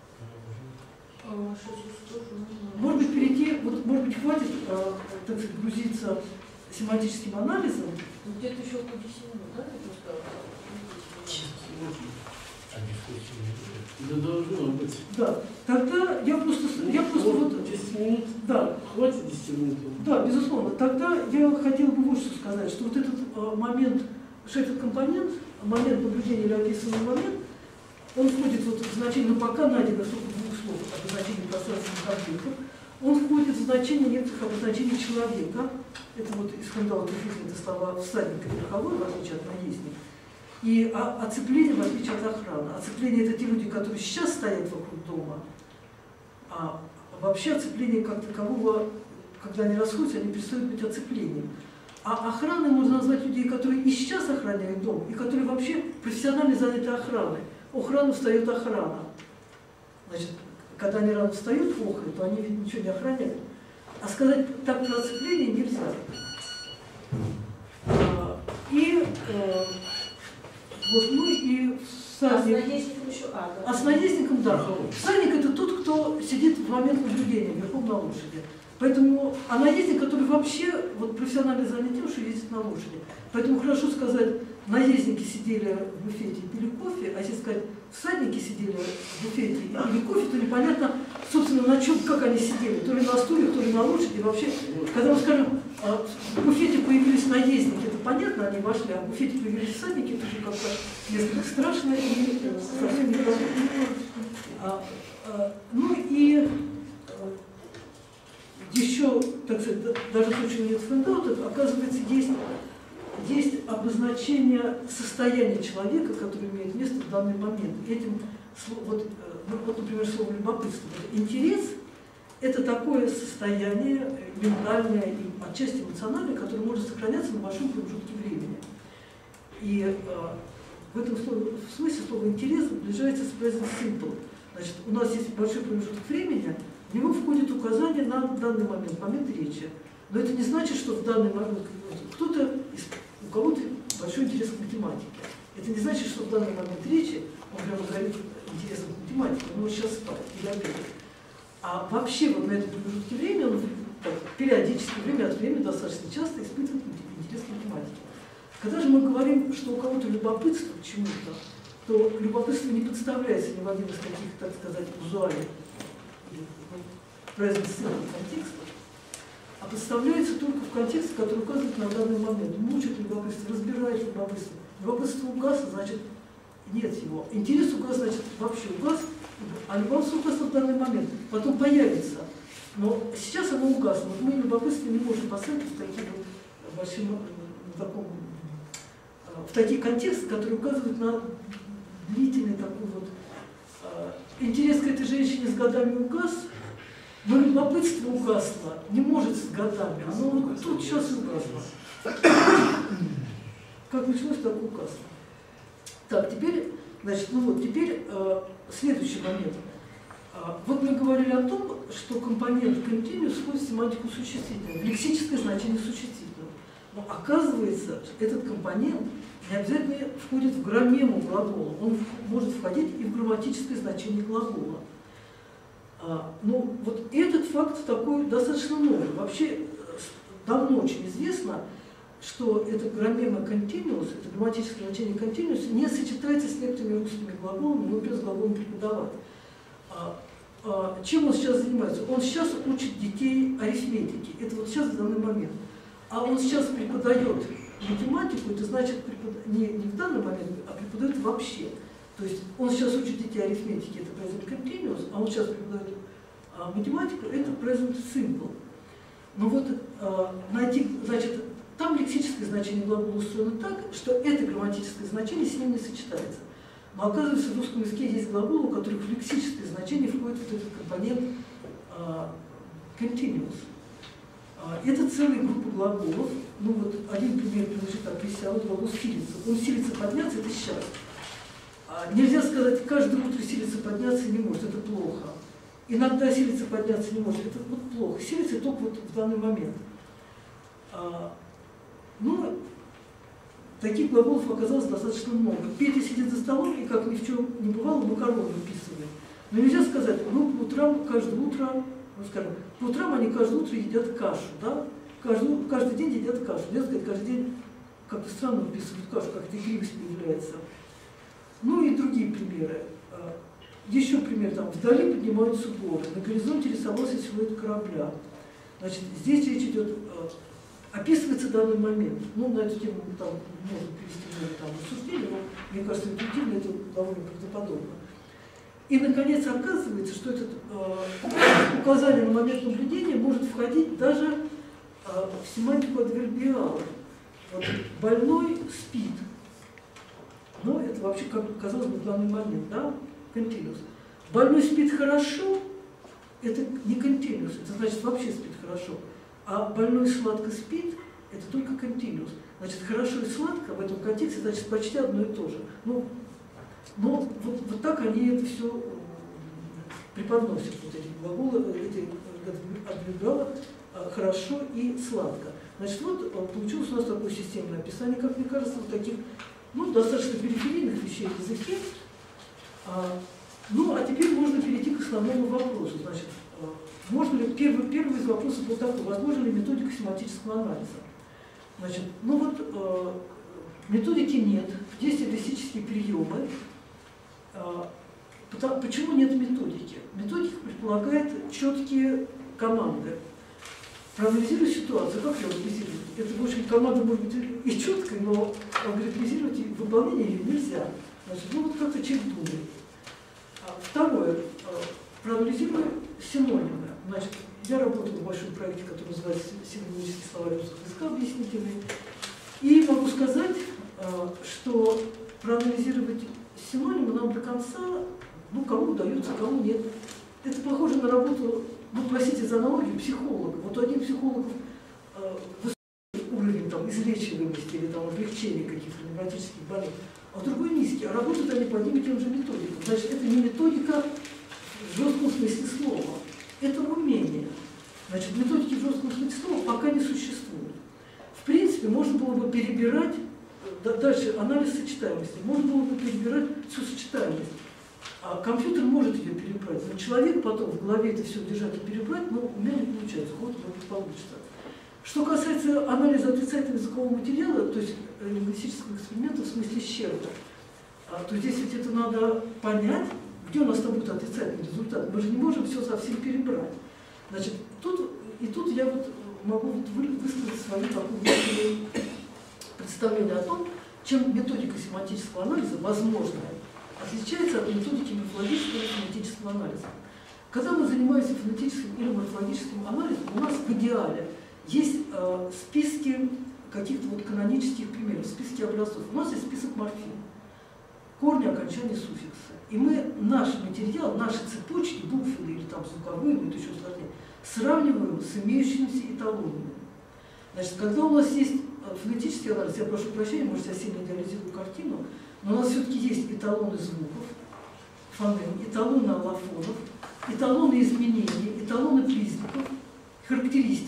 Может быть, перейти, вот, может быть, хватит, так сказать, грузиться семантическим анализом? Где-то еще около 10 минут, да? Да, должно быть. Да. Тогда я просто вот 10 минут? Да. Хватит 10 минут? Да, безусловно. Тогда я хотела бы вот что сказать, что вот этот момент, что этот компонент, момент наблюдения или описанный момент, он входит вот в значение, ну пока найдено только двух слов, обозначение пространственных объектов, он входит в значение некоторых обозначений человека. Это вот из Хендала это слова всадник и верховой, в отличие от наездника. И оцепление, в отличие от охраны. Оцепление – это те люди, которые сейчас стоят вокруг дома. А вообще оцепление как такового, когда они расходятся, они перестают быть оцеплением. А охраной можно назвать людей, которые и сейчас охраняют дом, и которые вообще профессионально заняты охраной. Охрану встает охрана. Значит, когда они рано встают, охрают, то они ведь ничего не охраняют. А сказать так про оцепление нельзя. Вот мы и всадник. А с наездником еще да. А с наездником, да. Всадник – это тот, кто сидит в момент наблюдения верхом на лошади. Поэтому, а наездник, который вообще вот, профессионально занят тем, что ездит на лошади. Поэтому хорошо сказать, наездники сидели в буфете и пили кофе, а если сказать, всадники сидели в буфете и пили кофе, то непонятно, собственно, на чем, как они сидели, то ли на стуле, то ли на лошади. Вообще, когда мы скажем, в буфете появились наездники, это понятно, они вошли, а в буфете появились всадники, это уже как-то несколько страшно и совсем неправильно. Ну и еще, так сказать, даже то, что нет фэндаут, оказывается, есть обозначение состояния человека, которое имеет место в данный момент. Этим, вот, например, слово любопытство. Интерес – это такое состояние ментальное и отчасти эмоциональное, которое может сохраняться на большом промежутке времени. И в этом смысле слово интерес сближается с present simple. Значит, у нас есть большой промежуток времени, в него входит указание на данный момент речи. Но это не значит, что в данный момент у кого-то большой интерес к математике. Это не значит, что в данный момент речи он прямо говорит интересом к математике, он может сейчас спать или обедать. А вообще вот на этом промежутке времени он так, периодически, время от времени, достаточно часто испытывает интерес к математике. Когда же мы говорим, что у кого-то любопытство к чему-то, то любопытство не подставляется ни в один из таких, так сказать, визуальных контекстов, а подставляется только в контексте, который указывает на данный момент. Мучает любопытство, разбирает любопытство. Любопытство угасло, значит, нет его. Интерес угас, значит, вообще угас, а любопытство угасло в данный момент. Потом появится. Но сейчас оно угасло. Вот мы любопытство не можем поставить в такие вот большим, в такие контексты, которые указывают на длительный такой вот интерес к этой женщине с годами угас. Но любопытство угасло, не может с годами, оно тут сейчас угасло. Как началось, так и угасло. Так, теперь, значит, теперь следующий момент. Вот мы говорили о том, что компонент continuous входит в семантику существительного, в лексическое значение существительного. Но оказывается, этот компонент не обязательно входит в граммему глагола, он может входить и в грамматическое значение глагола. Ну, вот этот факт такой достаточно новый. Вообще, давно очень известно, что это граммема continuous, это грамматическое значение continuous, не сочетается с некоторыми русскими глаголами, например, с глаголом преподавать. Чем он сейчас занимается? Он сейчас учит детей арифметике. Это вот сейчас в данный момент. А он сейчас преподает математику, это значит не в данный момент, а преподает вообще. То есть он сейчас учит детей арифметике, это present continuous, а он сейчас преподает математику, это present simple. Но вот найти, значит, там лексическое значение глагола устроено так, что это грамматическое значение с ним не сочетается. Но оказывается, в русском языке есть глаголы, у которых в лексическое значение входит вот этот компонент continuous. Это целая группа глаголов. Ну вот один пример принадлежит описи, а вот глагол силится. Он силится подняться, это сейчас. Нельзя сказать, каждое утро силится подняться не может, это плохо. Иногда силится подняться не может, это вот плохо. Силится только вот в данный момент. Но таких глаголов оказалось достаточно много. Петя сидит за столом и, как ни в чем не бывало, макароны выписывает. Но нельзя сказать, ну, по утрам, каждое утро, ну, скажем, по утрам они каждое утро едят кашу, да? Каждый день едят кашу. Нельзя сказать, каждый день как-то странно выписывают кашу, как-то игривость появляется. Ну и другие примеры. Еще пример, там, вдали поднимаются горы, на горизонте рисовался силуэт корабля. Значит, здесь речь идет, описывается данный момент. Ну, на эту тему там можно привести много там рассуждений, но мне кажется, интуитивно это довольно правдоподобно. И, наконец, оказывается, что это указание на момент наблюдения может входить даже в семантику адвербиала. Вот, больной спит. Но это вообще, как казалось бы, в данный момент, да, continuous. Больной спит хорошо, это не continuous, это значит вообще спит хорошо. А больной сладко спит, это только continuous. Значит, хорошо и сладко в этом контексте, значит, почти одно и то же. Ну, но вот так они это все преподносят, вот эти глаголы, эти адвербиалы, хорошо и сладко. Значит, вот получилось у нас такое системное описание, как мне кажется, вот таких, ну, достаточно периферийных вещей в языке. Ну, а теперь можно перейти к основному вопросу. Значит, можно ли, первый из вопросов был такой, возможно ли методика семантического анализа? Значит, ну вот, методики нет, есть эвристические приемы. Почему нет методики? Методика предполагает четкие команды. Проанализируй ситуацию. Как ее алгоритмизировать? Это, в общем, команда может быть и четкая, но алгоритмизировать выполнение ее нельзя. Значит, ну вот как-то человек думает. Второе. Проанализируй синонимы. Значит, я работаю в большом проекте, который называется «Синонимический словарь русского языка объяснительный». И могу сказать, что проанализировать синонимы нам до конца, ну, кому удается, кому нет. Это похоже на работу, ну, простите за аналогию, психолога. Вот у одних психологов высокий уровень там, излечиваемости или там, облегчения каких-то невротических болезней, а другой низкий, а работают они по одним и тем же методикам. Значит, это не методика в жестком смысле слова, это умение. Значит, методики в жестком смысле слова пока не существует. В принципе, можно было бы перебирать, дальше анализ сочетаемости, можно было бы перебирать всю сочетаемость. А компьютер может ее перебрать, но человек потом в голове это все держать и перебрать, но у меня не получается, вот не получится. Что касается анализа отрицательного языкового материала, то есть лингвистического эксперимента в смысле щерба, то здесь ведь это надо понять, где у нас там будет отрицательный результат. Мы же не можем все совсем перебрать. Значит, тут я вот могу высказать свое такое представление о том, чем методика семантического анализа, возможная, отличается от методики морфологического и фонетического анализа. Когда мы занимаемся фонетическим или морфологическим анализом, у нас в идеале есть списки каких-то вот канонических примеров, списки образцов. У нас есть список морфем, корни, окончания, суффиксы. И мы наш материал, наши цепочки, буквенные или там звуковые, но это еще сложнее, сравниваем с имеющимися эталонами. Значит, когда у нас есть фонетический анализ, я прошу прощения, может, я сильно идеализирую картину, но у нас все-таки есть эталоны звуков, фонем, эталоны аллофонов, эталоны изменений, эталоны признаков, характеристик.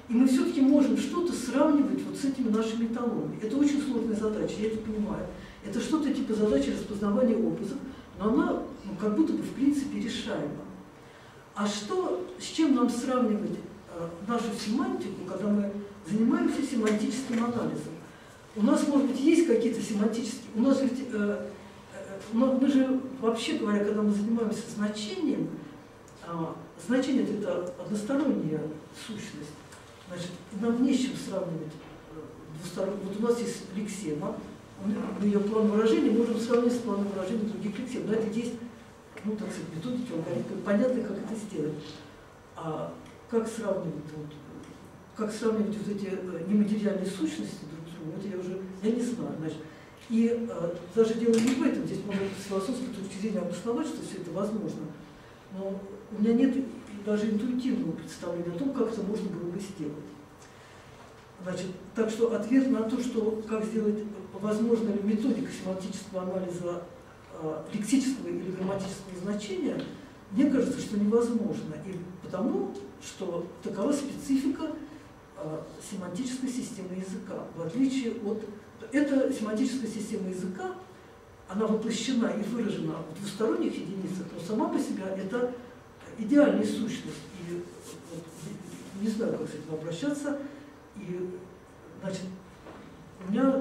И мы все-таки можем что-то сравнивать вот с этими нашими эталонами. Это очень сложная задача, я это понимаю. Это что-то типа задачи распознавания образов, но она как будто бы в принципе решаема. А что, с чем нам сравнивать нашу семантику, когда мы занимаемся семантическим анализом? У нас, может быть, есть какие-то семантические... У нас ведь, мы же, вообще говоря, когда мы занимаемся значением, значение – это односторонняя сущность. Значит, нам не с чем сравнивать двусторонне. Вот у нас есть лексема, мы ее план выражения можем сравнить с планом выражения других лексем. Но это есть, ну, так сказать, методики, алгоритмы, понятно, как это сделать. А как сравнивать вот эти нематериальные сущности друг с другом, это я не знаю. Значит. И даже дело не в этом, здесь можно с философской точки зрения обосновать, что все это возможно. Но у меня нет даже интуитивного представления о том, как это можно было бы сделать. Значит, так что ответ на то, что как сделать, возможно ли методика семантического анализа лексического или грамматического значения, мне кажется, что невозможно. И потому, что такова специфика семантической системы языка. В отличие от... Эта семантическая система языка, она воплощена и выражена в двусторонних единицах, но сама по себе это идеальная сущность. И вот, не знаю, как с этим обращаться. И, значит, у меня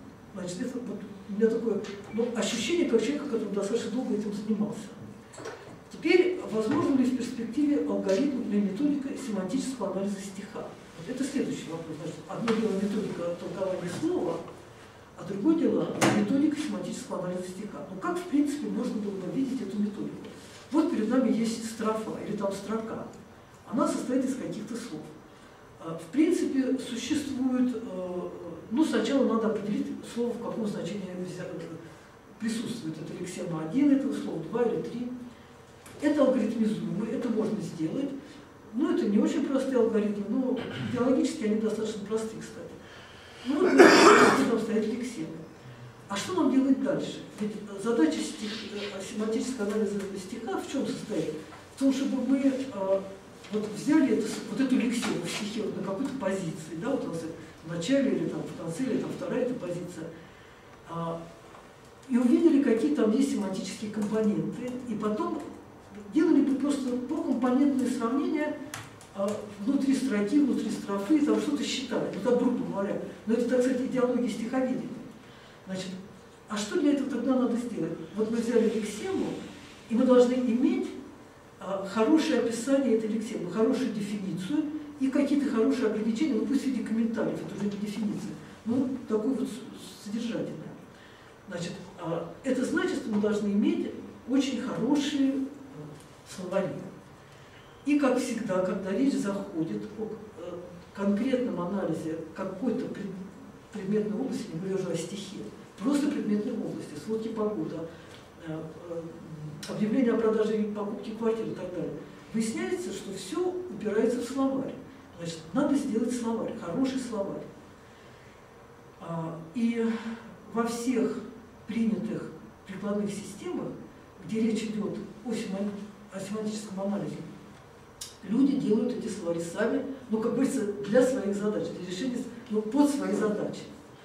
такое ощущение, как человека, который достаточно долго этим занимался. Теперь, возможно ли в перспективе алгоритм или методика семантического анализа стиха? Вот это следующий вопрос. Значит, одно дело методика толкования слова, а другое дело методика семантического анализа стиха. Ну как, в принципе, можно было бы видеть эту методику? Вот перед нами есть строфа или там строка. Она состоит из каких-то слов. В принципе, существует, ну, сначала надо определить слово, в каком значении присутствует. Это лексема 1 этого слова, 2 или 3. Это алгоритмизуемо, это можно сделать. Ну, это не очень простые алгоритмы, но идеологически они достаточно простые, кстати. Ну, вот там стоят лексемы. А что нам делать дальше? Ведь задача семантического анализа стиха в чем состоит? В том, чтобы мы вот взяли вот эту лексему в стихе вот на какой-то позиции, да, вот у нас в начале или там в конце, или там вторая эта позиция, и увидели, какие там есть семантические компоненты, и потом делали бы просто покомпонентное сравнение внутри строки, внутри строфы, там что-то считали, ну так грубо говоря. Но это, так сказать, идеология стиховедения. Значит, а что для этого тогда надо сделать? Вот мы взяли лексему, и мы должны иметь хорошее описание этой лексемы, хорошую дефиницию и какие-то хорошие ограничения, ну пусть в виде комментариев, это уже не дефиниция, ну такое вот содержательное. Значит, это значит, что мы должны иметь очень хорошие словари. И, как всегда, когда речь заходит о конкретном анализе какой-то предметной области, не говорю уже о стихе, просто предметной области, сводки погода, объявление о продаже и покупке квартиры и так далее, выясняется, что все упирается в словарь. Значит, надо сделать словарь, хороший словарь. И во всех принятых прикладных системах, где речь идет о семантическом анализе, люди делают эти словари сами, ну, как говорится, для своих задач, для решения, ну, под свои задачи.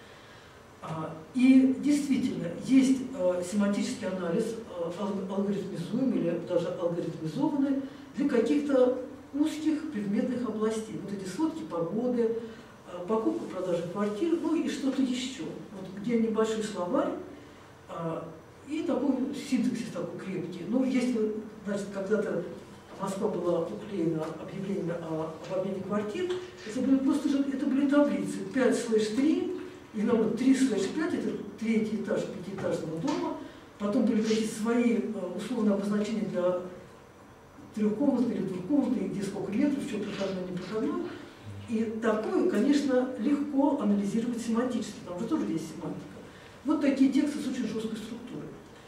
И действительно, есть семантический анализ, алгоритмизуемый или даже алгоритмизованный для каких-то узких предметных областей. Вот эти сводки погоды, покупка, продажа квартир, ну и что-то еще. Вот где небольшой словарь и такой синтаксис такой крепкий. Ну, если, значит, когда-то Москва была уклеена объявление об обмене квартир, это были просто это были таблицы 5/3, и наоборот 3/5, это третий этаж пятиэтажного дома, потом были какие-то свои условные обозначения для трехкомнатной или двухкомнатной, где сколько метров, что проходной, не проходной. И такое, конечно, легко анализировать семантически, там же тоже есть семантика. Вот такие тексты с очень жесткой структурой.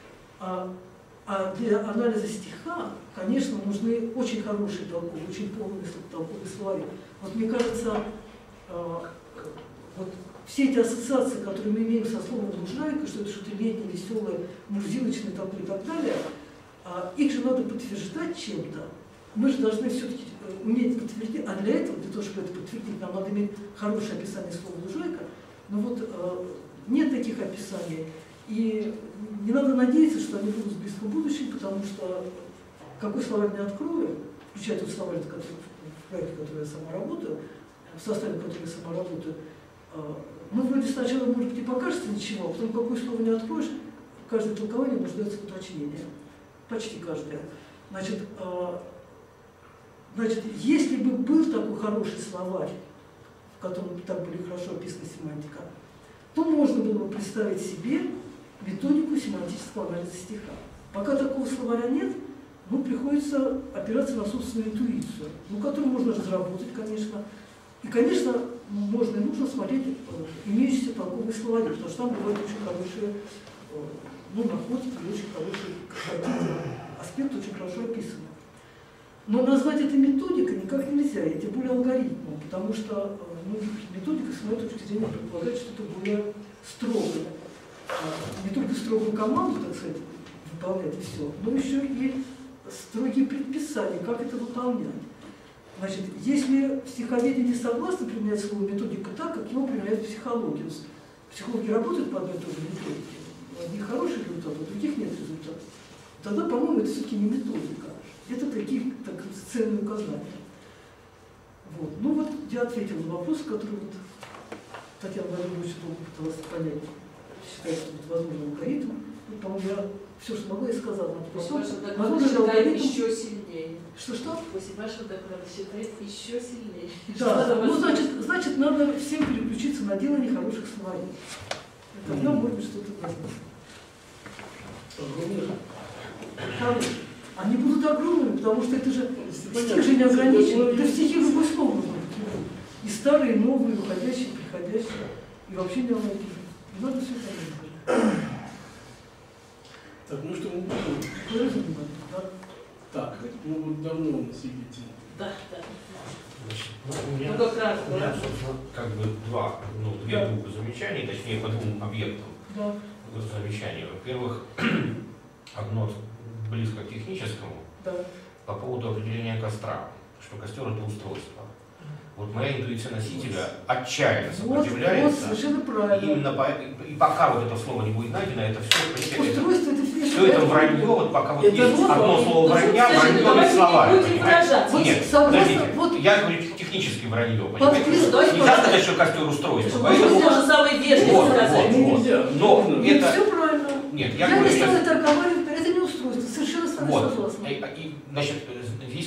А для анализа стиха, конечно, нужны очень хорошие толковые, очень полные толковые словари. Вот мне кажется, вот все эти ассоциации, которые мы имеем со словом «лужайка», что это что-то летнее, веселое, мурзилочное такое и так далее, их же надо подтверждать чем-то. мы же должны все-таки уметь подтвердить, а для этого, для того, чтобы это подтвердить, нам надо иметь хорошее описание слова «лужайка». Но вот нет таких описаний, и не надо надеяться, что они будут в близком будущем, потому что какой словарь не открою, включая тот словарь, в проекте, в котором я сама работаю, в составе, в котором я сама работаю, ну, вроде сначала, может быть, и покажется ничего, а потом какое слово не откроешь, каждое толкование нуждается в уточнении. Почти каждое. Значит, если бы был такой хороший словарь, в котором так были хорошо описана семантика, то можно было бы представить себе методику семантического анализа стиха. Пока такого словаря нет, ну, приходится опираться на собственную интуицию, ну, которую можно разработать, конечно. И, конечно, можно и нужно смотреть имеющиеся толковые словари, потому что там бывают очень хорошие, ну, находки, очень хорошие аспекты, очень хорошо описаны. Но назвать это методикой никак нельзя, и тем более алгоритмом, потому что методика, с моей точки зрения, предполагает что-то более строгое. Не только строгую команду, так сказать, выполнять и все, но еще и строгие предписания, как это выполнять. Значит, если в стиховедении согласны применять слово методика так, как его применяют в психологии. Психологи работают по одной и той же методике. У одних хороший результат, у других нет результата. Тогда, по-моему, это все-таки не методика. Это такие ценные указания. Вот. Ну вот я ответила на вопрос, который вот Татьяна Владимировна очень долго пыталась понять. Считает, что это возможно алгоритм. Ну, по-моему, я все, что могла, и сказала. Возможно, считает еще сильнее. Что-что? После вашего доклада считает еще сильнее. Да, ну, значит, надо всем переключиться на делание хороших словарей. Тогда, может быть, что-то возможно. Хороших. Они будут огромными, потому что это же стих же не ограничен. Это стихи любой слово может быть. И старые, и новые, и уходящие, и приходящие. И вообще не аналогичны. И надо все это. Так, ну что мы будем? Да? Так, мы вот давно у нас едете. Да. Значит, у меня, собственно, как бы две группы замечаний, точнее по двум объектам замечаний. Во-первых, одно близко к техническому, по поводу определения костра, что костер это устройство. Вот моя интуиция носителя отчаянно сопротивляется. Вот, совершенно правильно. Именно и пока вот это слово не будет найдено, это все, устройство, это все это вранье, вот пока вот есть одно слово вранья, вранье без словаря. Нет, подождите, я говорю технически вранье, понимаете? Нельзя сказать, что костер устройство. Поэтому можно самый вежливый сказать. Но это... Все правильно. Нет, я не стала это оговаривать, это не устройство, совершенно с вами согласна. Значит, есть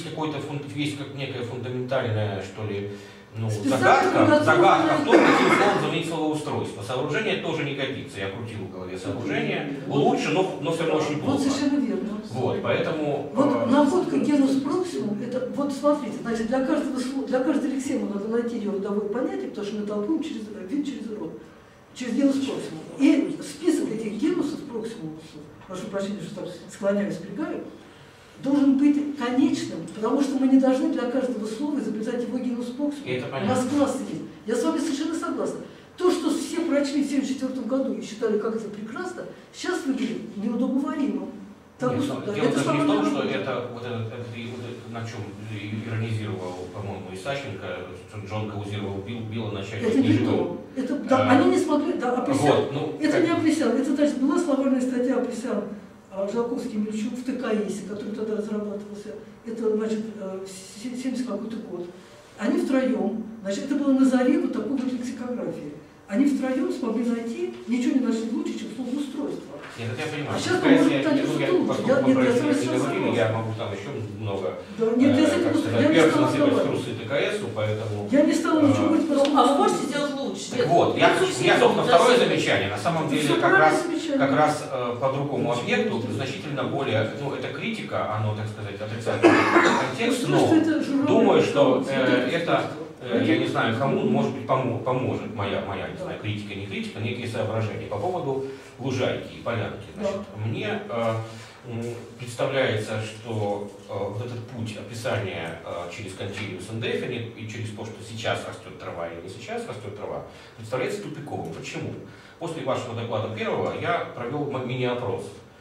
некая фундаментальная, что ли, загадка в том, каким словом заменить слово устройство. Сооружение тоже не годится. Я крутил в голове сооружение. Лучше, но все равно очень плохо. Вот совершенно верно. Вот, поэтому... Вот находка генус проксимум, это, вот смотрите, значит, для каждой лексемы надо найти ее родовое понятие, потому что мы толкуем через род, через генус проксимум. И список этих генусов проксимумусов, прошу прощения, что так склоняюсь, сбегаю, должен быть конечным, потому что мы не должны для каждого слова изобретать его генус проксимум. У нас классы есть. Я с вами совершенно согласна. То, что все прочли в 1974 году и считали, как это прекрасно, сейчас выглядит неудобоваримым. Дело даже не в том, что это на чем иронизировал, по-моему, Исаченко, что Джон Каузировал Билла начать это не то. Они не смогли, Апресян. Вот, это не Апресян. Это, значит, была словарная статья Апресян, Жалковский, Мельчук в ТКС, который тогда разрабатывался. Это, значит, 70 какой-то год. Они втроем, значит, это было на заре вот такой вот лексикографии. Они втроем смогли найти, ничего не нашли лучше, чем слово устройство. Нет, это я понимаю. А сейчас мы можем пытать я могу там еще много перцев насыпать в трусы ТКСу, поэтому... Я не стала ничего говорить про слово. А вы можете сделать лучше? Так вот, я, собственно, второе замечание. На самом деле, как раз по другому объекту, значительно более, это критика, оно, так сказать, отрицательный контекст, но думаю, что это... Я не знаю, кому, может быть, поможет моя не знаю, критика, не критика, некие соображения по поводу лужайки и полянки. Значит, мне представляется, что вот этот путь описания через continuous indefinite и через то, что сейчас растет трава или не сейчас растет трава, представляется тупиковым. Почему? После вашего доклада первого я провел мини-опрос.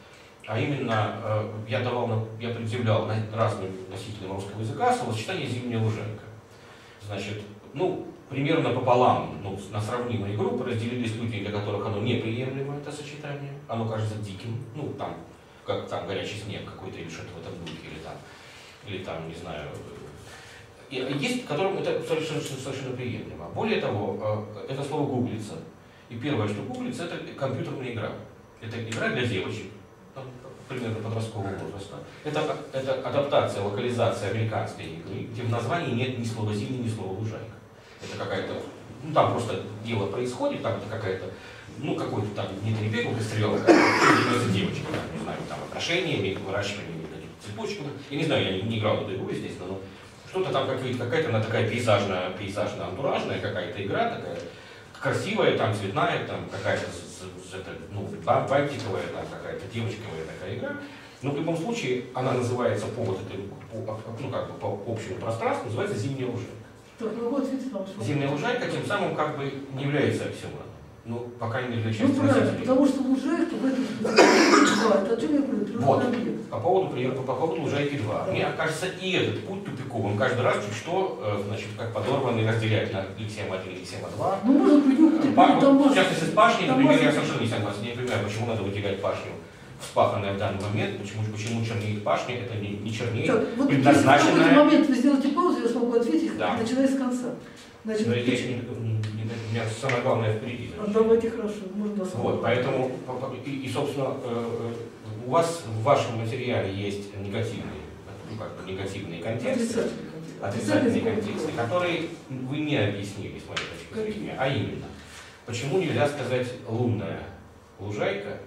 а именно я предъявлял разным носителям русского языка словосочетание «зимняя лужайка». Значит, ну, примерно пополам, ну, на сравнимые группы разделились люди, для которых оно неприемлемо, это сочетание, оно кажется диким, ну, там, как там горячий снег какой-то или что-то в этом духе, или там, не знаю. И есть, которым это совершенно приемлемо. Более того, это слово гуглится. И первое, что гуглится, это компьютерная игра. Это игра для девочек, примерно подросткового возраста. Это адаптация, локализация американской игры, где в названии нет ни слова «зимний», ни слова «лужайка». Это какая-то, ну там просто дело происходит, там это какая-то, ну какой-то там не трепетал, стрелял, занимается девочка, там, не знаю, там отношения, выращивание каких-то цветочков. Я не знаю, я не играл в эту игру, естественно, но что-то там какая-то она такая пейзажно-антуражная какая-то игра такая, красивая, там цветная, там какая-то ну, бантиковая, там какая-то девочковая такая игра. Но в любом случае она называется ну, как бы по общему пространству, называется «зимняя лужайка». Зимняя лужайка тем самым как бы не является оксюмороном. Ну, по крайней мере, для части правильно, потому что лужайка в этом смысле, это о чем я говорю, вот, по поводу лужайки 2. Да. Мне кажется, и этот путь тупиковым. Каждый раз чуть что, значит, как подорванный разделять на Иксима-1 и Иксима-2. Ну, можно придумать, в частности, с пашней, например, я совершенно не согласен. Я не понимаю, почему надо выделять пашню, вспаханная в данный момент, почему чернеет пашня, это не чернеет, вот предназначенная... Если в какой-то момент вы сделаете паузу, я смогу ответить, да. начиная с конца. Значит, но у меня самое главное впереди. Давайте хорошо, можно. Вот, поэтому, и собственно, у вас в вашем материале есть негативные, ну, как бы негативные контексты, отрицательные контексты, которые вы не объяснили с моей точки зрения, а именно, почему нельзя сказать «лунная лужайка».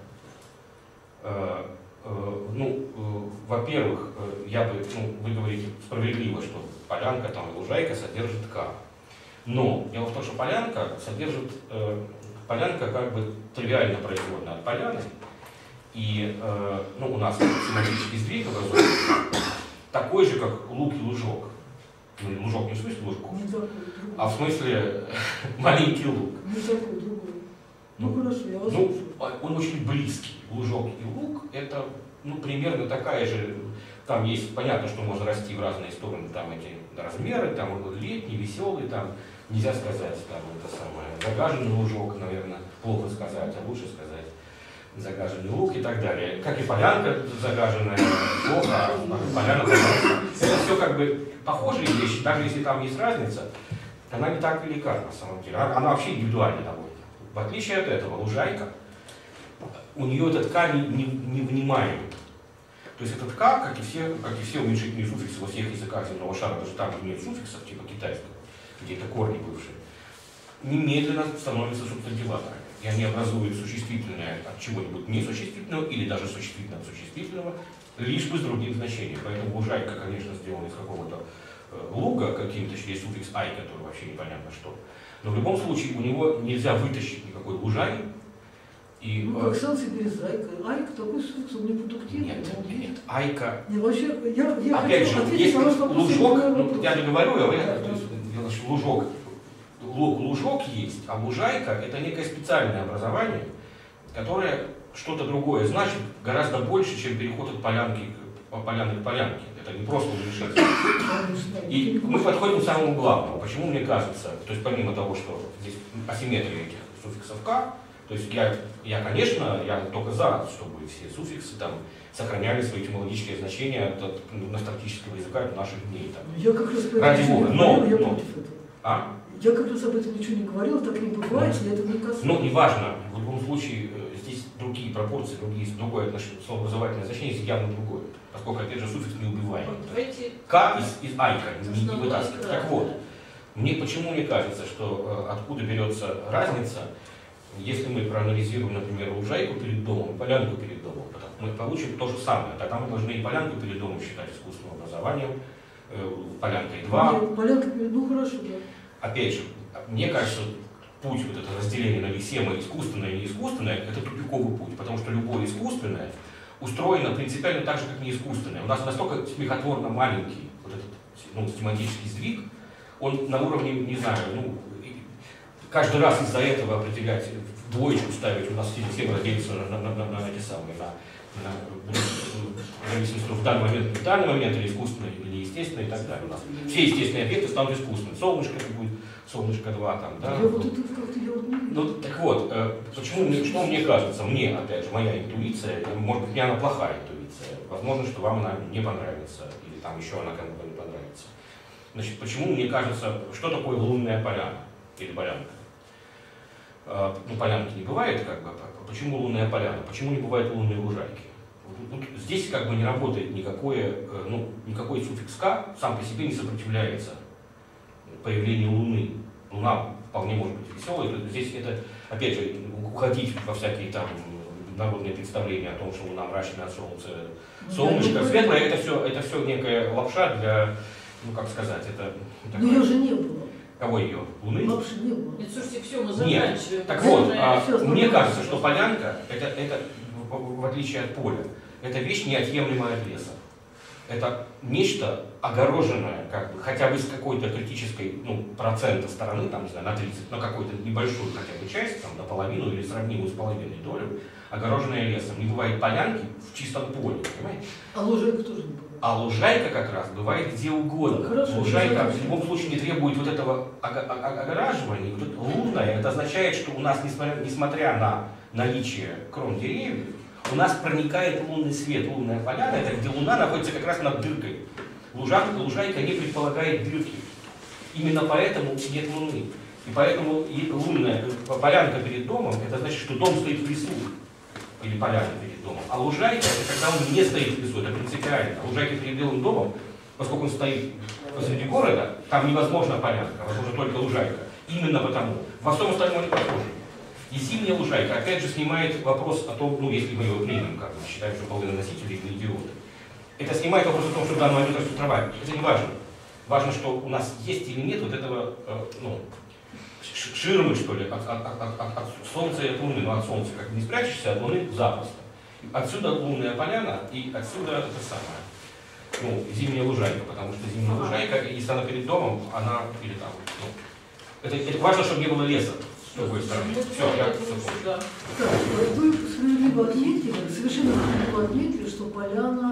Во-первых, вы говорите справедливо, что полянка там и лужайка содержит «к». Но дело в том, что полянка содержит, полянка как бы тривиально производная от поляны, и у нас семантический сдвиг образуется такой же, как лук и лужок. Ну, лужок не в смысле лужку, а в смысле маленький лук. Не такой, другой. Ну хорошо, я вас слушаю. Он очень близкий. Лужок и лук это примерно такая же. Там есть, понятно, что можно расти в разные стороны, там эти размеры, там летний, веселый, там нельзя сказать, там это самое, загаженный лужок, наверное, плохо сказать, а лучше сказать загаженный лук и так далее. Как и полянка загаженная, плохо, а поляна загаженная. Это все как бы похожие вещи, даже если там есть разница, она не так велика на самом деле, она вообще индивидуальна довольно. В отличие от этого, лужайка, у нее этот «к» не внимаем. То есть этот «к», как и все уменьшительные суффиксы во всех языках земного шара, даже там, где нет суффиксов, типа китайского, где это корни бывшие, немедленно становятся субстантиваторами. И они образуют существительное от чего-нибудь несуществительного или даже существительное от существительного, лишь бы с другим значением. Поэтому лужайка, конечно, сделана из какого-то луга, каким-то через суффикс «ай», который вообще непонятно что. Но в любом случае у него нельзя вытащить никакой лужай. И, как санкции без айка. Айка такой суффикс, он не продуктивный. Нет, айка. Не, вообще, я опять же, есть лужок, я же говорю, лужок, лужок есть, а лужайка это некое специальное образование, которое что-то другое значит гораздо больше, чем переход от поляны к полянке. Это не просто уменьшение. И мы подходим к самому главному. Почему мне кажется, то есть помимо того, что здесь асимметрия этих суффиксов «к», то есть я, конечно, я только за, чтобы все суффиксы там сохраняли свои этимологические значения от настартического языка до наших дней. Там. Я как раз ради бога, но против этого. Я как раз об этом ничего не говорил, так не бывает, я этого не касаюсь. Ну, неважно, в любом случае здесь другие пропорции, другое отношение, словообразовательное значение здесь явно другое, поскольку, опять же, суффикс не убиваем. «К» из «айка» не вытаскивать. Так вот, почему мне кажется, что откуда берется разница, если мы проанализируем, например, лужайку перед домом и полянку перед домом, мы получим то же самое. Тогда мы должны и полянку перед домом считать искусственным образованием, полянкой 2. Нет, полянка перед домом, хорошо, да. Опять же, мне кажется, путь вот это разделение на лексема искусственное и неискусственное, это тупиковый путь, потому что любое искусственное устроено принципиально так же, как неискусственное. У нас настолько смехотворно маленький вот этот семантический сдвиг, он на уровне, не знаю, каждый раз из-за этого определять, двоечку ставить, у нас все разделятся на эти самые, в зависимости в данный момент или искусственный, или естественный и так далее. У нас все естественные объекты станут искусственными. Солнышко будет, солнышко 2 там, да. Я вот это как-то я вот не... Ну, так вот, что мне кажется, мне, опять же, моя интуиция, может быть, мне она плохая интуиция, возможно, что вам она не понравится, или там еще она кому-то не понравится. Значит, почему мне кажется, что такое лунная поляна или полянка? Ну, полянки не бывает, как бы, почему лунная поляна, почему не бывает лунные лужайки? Вот здесь как бы не работает никакой суффикс «к» сам по себе не сопротивляется появлению Луны. Луна вполне может быть веселой. Здесь это, опять же, уходить во всякие там народные представления о том, что Луна мрачная от Солнца, солнышко светлое, это все некая лапша для, ну как сказать, это... Но ее же не было. Кого ее? Луны? Лапши не было. Нет, слушайте, все, мы Нет. заканчиваем. Так вот, мне кажется, что полянка, это в отличие от поля, это вещь неотъемлемая от леса. Это нечто огороженное, как бы, хотя бы с какой-то критической, процента стороны, там, не знаю, на 30, на какую-то небольшую хотя бы часть, там, наполовину или сравнимую с половиной долю, огороженное лесом. Не бывает полянки в чистом поле, понимаете? А лужайка тоже не было. А лужайка как раз бывает где угодно. Хорошо, Лужайка в любом случае не требует вот этого огораживания. Вот это лунное, это означает, что у нас, несмотря на наличие крон деревьев, у нас проникает лунный свет. Лунная поляна — это где Луна находится как раз над дыркой. Лужайка не предполагает дырки. Именно поэтому нет Луны. И поэтому лунная полянка перед домом — это значит, что дом стоит в лесу. Или поляна перед домом. А лужайка — это когда он не стоит в лесу, это принципиально. Лужайка перед Белым домом, поскольку он стоит посреди города, там невозможна полянка, возможно только лужайка. Именно потому. Во всем остальном они похожи. И зимняя лужайка, опять же, снимает вопрос о том, если мы его примем, как мы считаем, что половина носителей это идиоты. Это снимает вопрос о том, что в данный момент растет трава. Это не важно. Важно, что у нас есть или нет вот этого, ширмы, что ли, от солнца и от луны. Но от солнца как бы не спрячешься, от луны запросто. Отсюда лунная поляна и отсюда это самое. Зимняя лужайка, потому что зимняя лужайка, если она перед домом, она или там. Это важно, чтобы не было леса. С другой стороны. Все, я так, вы справедливо отметили, совершенно справедливо отметили, что поляна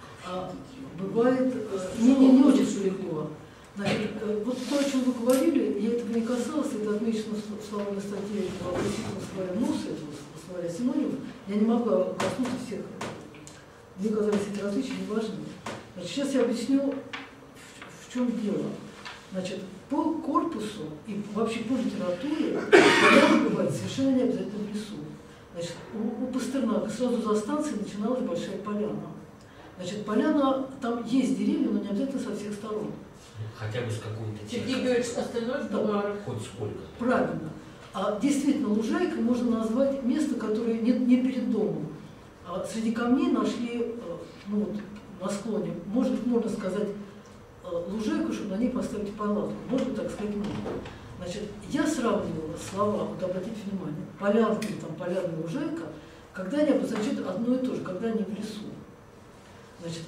бывает не очень далеко. Значит, вот то, о чем вы говорили, я этого не касалась, это отмечено в словарной статье вопросительного словаря НУС, этого словаря синонимов. Я не могла коснуться всех. Мне казались эти различия не важны. Значит, сейчас я объясню, в чем дело. Значит, по корпусу и вообще по литературе поляна бывает совершенно не обязательно в лесу. Значит, у Пастернака сразу за станцией начиналась Большая Поляна. Значит, поляна, там есть деревья, но не обязательно со всех сторон. Хотя бы с какой-то Сергей Георгиевич, остальное в хоть сколько. Правильно. А действительно, лужайка можно назвать место, которое не перед домом. А среди камней нашли, на склоне, может быть, можно сказать, лужайку, чтобы на ней поставить палатку. Можно так сказать, можно. Значит, я сравнивала слова, вот обратите внимание, полянка или там полянная лужайка, когда они обозначают одно и то же, когда они в лесу. Значит,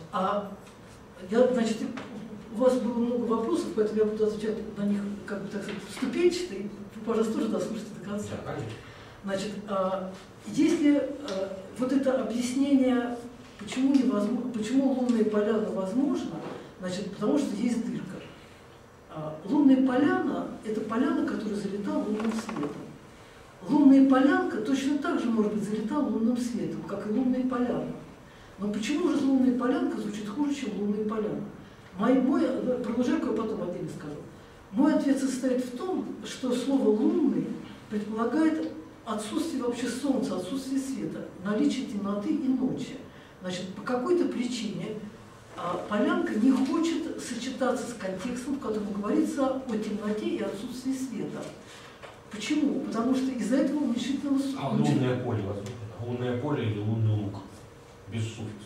у вас было много вопросов, поэтому я буду отвечать на них, как бы, так сказать, ступенчато, и вы, пожалуйста, тоже дослушайте до конца. Значит, если вот это объяснение, почему лунная поляна возможна, значит, потому что есть дырка. Лунная поляна – это поляна, которая залита лунным светом. Лунная полянка точно так же может быть залита лунным светом, как и лунная поляна. Но почему же лунная полянка звучит хуже, чем лунная поляна? Про лужайку я потом отдельно скажу. Мой ответ состоит в том, что слово «лунный» предполагает отсутствие вообще солнца, отсутствие света, наличие темноты и ночи. Значит, по какой-то причине полянка не хочет сочетаться с контекстом, в котором говорится о темноте и отсутствии света. Почему? Потому что из-за этого уменьшительного солнца. А лунное поле возможно? Лунное поле или лунный луг? Без суффикса.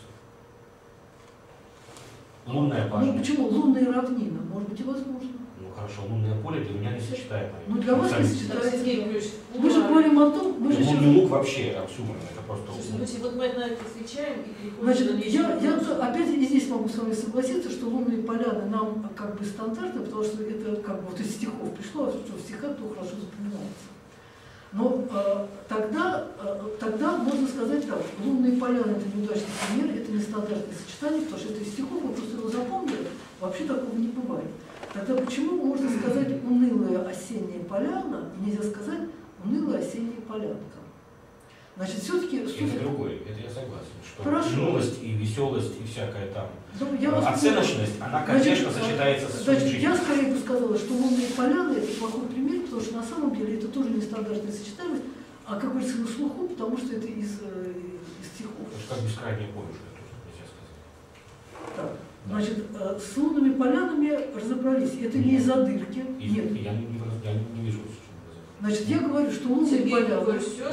Лунная пашня. Почему? Лунная равнина. Может быть, и возможно. Хорошо, лунное поле для меня не сочетаемо. Для вас не сочетается. Сергей Георгиевич, Мы же говорим о том, лунный луг вообще абсурдно, это просто... Слушайте, вот мы на это отвечаем и переходим Значит, на я опять и здесь могу с вами согласиться, что лунные поляны нам как бы стандартны, потому что это как бы вот из стихов пришло, что в стихах то хорошо запоминается. Но тогда можно сказать так, лунные поляны – это неудачный пример, это нестандартное сочетание, потому что это из стихов, мы просто его запомнили, вообще такого не бывает. Тогда почему можно сказать унылая осенняя поляна, нельзя сказать унылая осенняя полянка? Значит, все-таки... Это другое, это я согласен, что Хорошо. и веселость, и всякая там оценочность, она, конечно, сочетается с жизнью. Я скорее бы сказала, что лунные поляны – это плохой пример, потому что на самом деле это тоже нестандартная сочетаемость, а, как говорится, на слуху, потому что это из стихов. Это как бескрайняя полюшка, тоже нельзя сказать. Так, значит, с лунными полянами разобрались. Это не из-за дырки. Нет. Я не вижу. Значит, я говорю, что лунные поляны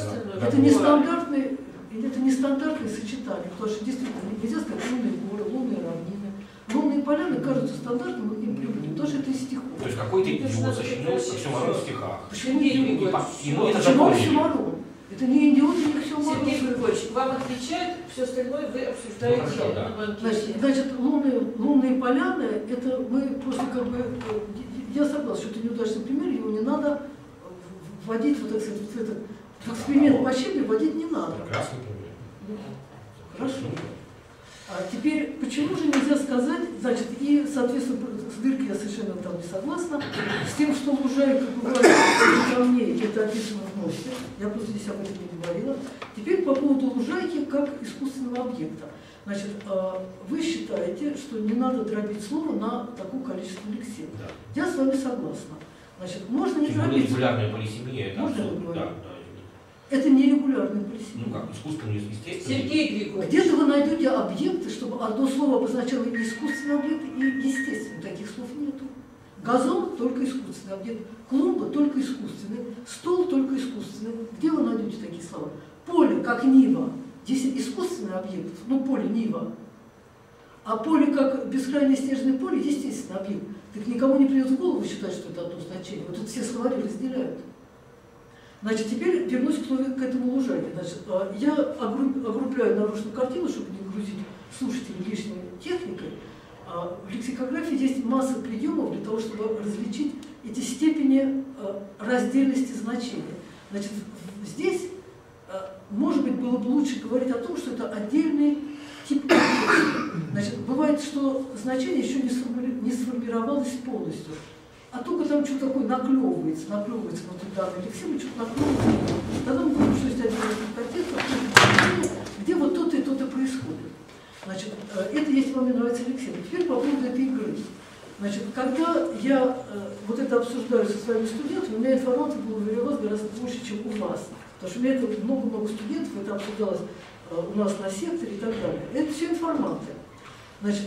это нестандартное сочетание, потому что действительно нельзя сказать лунные горы, лунные равнины. Лунные поляны кажутся стандартным, мы к ним привыкли, потому что это из стихов. То есть какой-то идиот сочинил оксюморон в стихах. Почему идиот? Почему оксюморон? Это не идиот, не оксюморон. Сергей Григорьевич, вам отвечают, все остальное вы обсуждаете на банкете. Значит, лунные поляны, это мы просто как бы, я согласна, что это неудачный пример, его не надо вводить, вот так сказать, в этот эксперимент по щебне вводить не надо. Прекрасный пример. Хорошо. А теперь, почему же нельзя сказать, значит, и, соответственно, с дыркой я совершенно там не согласна, с тем, что лужайка бывает камней, это описано в носе, я просто здесь об этом не говорила. Теперь по поводу лужайки как искусственного объекта. Значит, вы считаете, что не надо дробить слово на такое количество лексем. Да. Я с вами согласна. Значит, можно не дробить. Регулярная полисемия, это можно абсурд. Да. Это нерегулярная полисемия. Ну как, искусственно, естественно. Сергей Григорьевич. Где-то вы найдете объекты, чтобы одно слово обозначало и искусственный объект, и естественный. Таких слов нету. Газон – только искусственный объект, клумба – только искусственный, стол – только искусственный. Где вы найдете такие слова? Поле, как нива. Здесь искусственный объект, ну поле, нива. А поле, как бескрайнее снежное поле, естественный объект. Так никому не придет в голову считать, что это одно значение. Вот тут все словари разделяют. Значит, теперь вернусь к этому лужайке. Значит, я огрупляю наружную картину, чтобы не грузить слушателей лишней техникой. В лексикографии есть масса приемов для того, чтобы различить эти степени раздельности значения. Значит, здесь, может быть, было бы лучше говорить о том, что это отдельный тип объекта. Значит, бывает, что значение еще не сформировалось полностью. А только там что-то такое наклевывается внутри данной лексемы, что-то наклевывается. Тогда мы говорим, что есть отдельный контекст, где вот то-то и то-то происходит. Значит, это если вам не нравится лексема. Теперь по поводу этой игры. Значит, когда я вот это обсуждаю со своими студентами, у меня информации было у вас гораздо больше, чем у вас. Потому что у меня это много-много студентов, это обсуждалось у нас на секторе и так далее. Это все информанты. Значит,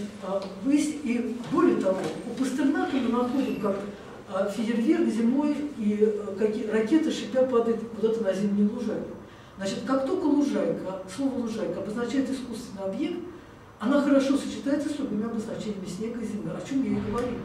и более того, у Пастернака мы находим, как фейерверк зимой и какие ракеты шипя падают куда-то на зимнюю лужайку. Значит, как только лужайка, слово лужайка обозначает искусственный объект, она хорошо сочетается с любыми обозначениями снега и земли, о чем я и говорила.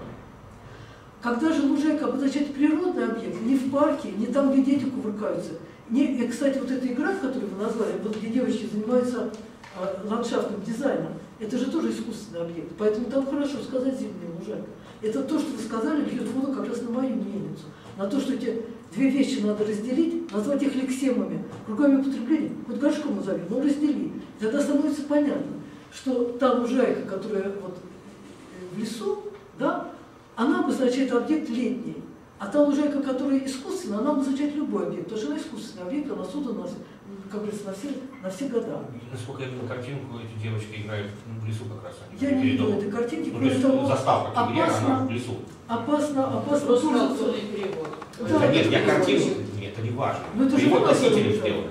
Когда же лужайка обозначает природный объект, не в парке, не там, где дети кувыркаются, и, кстати, вот эта игра, которую вы назвали, вот где девочки занимаются ландшафтным дизайном, это же тоже искусственный объект, поэтому там хорошо сказать зимняя лужайка. Это то, что вы сказали, бьет воду как раз на мою мельницу, на то, что эти две вещи надо разделить, назвать их лексемами, кругами употребления, хоть горшком назовем, но раздели. Тогда становится понятно, что та лужайка, которая вот в лесу, да, она обозначает объект летний, а та лужайка, которая искусственная, она обозначает любой объект, потому что она искусственный объект, она создана, как говорится, на все года. Насколько я видел картинку, эти девочки играют в лесу как раз. Я не видела этой картинки, ну, кроме того, заставка к игре, она в лесу. Опасно тоже перевод. Да, нет, я картинку, нет, это не важно. Перевод носителей сделан.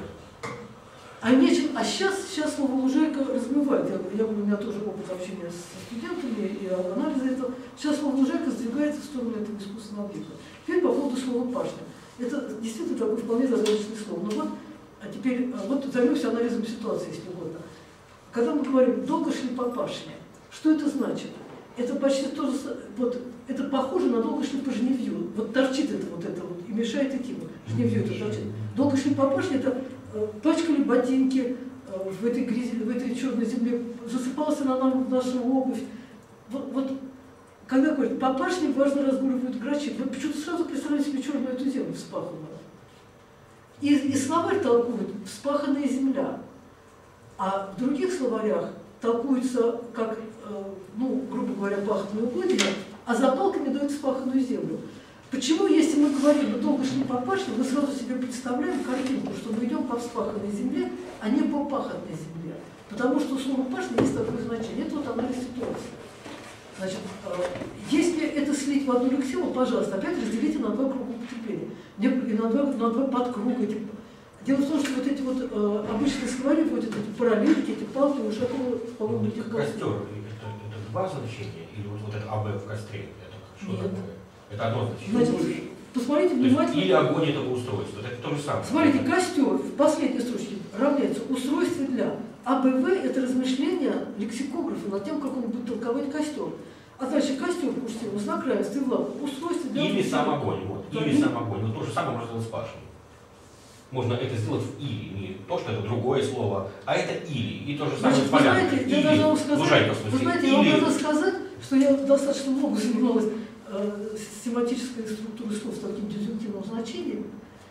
А сейчас слово лужайка размывает. Я говорю, у меня тоже опыт общения с студентами и анализа этого. Сейчас слово лужайка сдвигается в сторону этого искусственного объекта. Теперь по поводу слова пашня. Это действительно такое вполне загадочное слово. Но вот, а теперь вот займемся анализом ситуации, если угодно. Когда мы говорим «долго шли по пашне», что это значит? Это почти тоже, вот, это похоже на «долго шли по жневью». Вот торчит это вот, и мешает идти. Вот, жневью это торчит. «Долго шли по пашне» это пачкали ботинки в этой грязи, в этой черной земле, засыпалась она нам в нашу обувь. Вот когда говорят, по пашне важно разгуливают грачи, вы почему-то сразу представляете себе черную эту землю вспаханную. И словарь толкует «вспаханная земля», а в других словарях толкуется как, ну, грубо говоря, пахотное угодье, а за палками дают вспаханную землю. Почему, если мы говорим, мы долго шли по пашне, мы сразу себе представляем картинку, что мы идем по вспаханной земле, а не по пахотной земле. Потому что у слова «пашня» есть такое значение. Это вот анализ ситуации. Значит, если это слить в одну лексему, пожалуйста, опять разделите на два круга употребления. И на два подкруга. Дело в том, что вот эти вот обычные словари, вот эти параллельки, эти палки, Ушакова, по-моему, этих Костер, это два значения? Или вот это АБ в костре? Это что такое? Это одно значение. Значит, посмотрите внимательно. Или огонь это устройство, это то же самое. Смотрите, костер в последней строчке равняется устройство для. АБВ – это размышления лексикографа над тем, как он будет толковать костер. А дальше костер, пустил, знак равенства и влага, устройство для... Или сам огонь, вот. Или сам огонь. Но то же самое можно сделать с пашней. Можно это сделать в «или», не то, что это другое слово, а это «или». И то же самое с полянкой. Вы знаете, я вам должна сказать, что я достаточно много занималась семантической структурой слов с таким дизъюнктивным значением.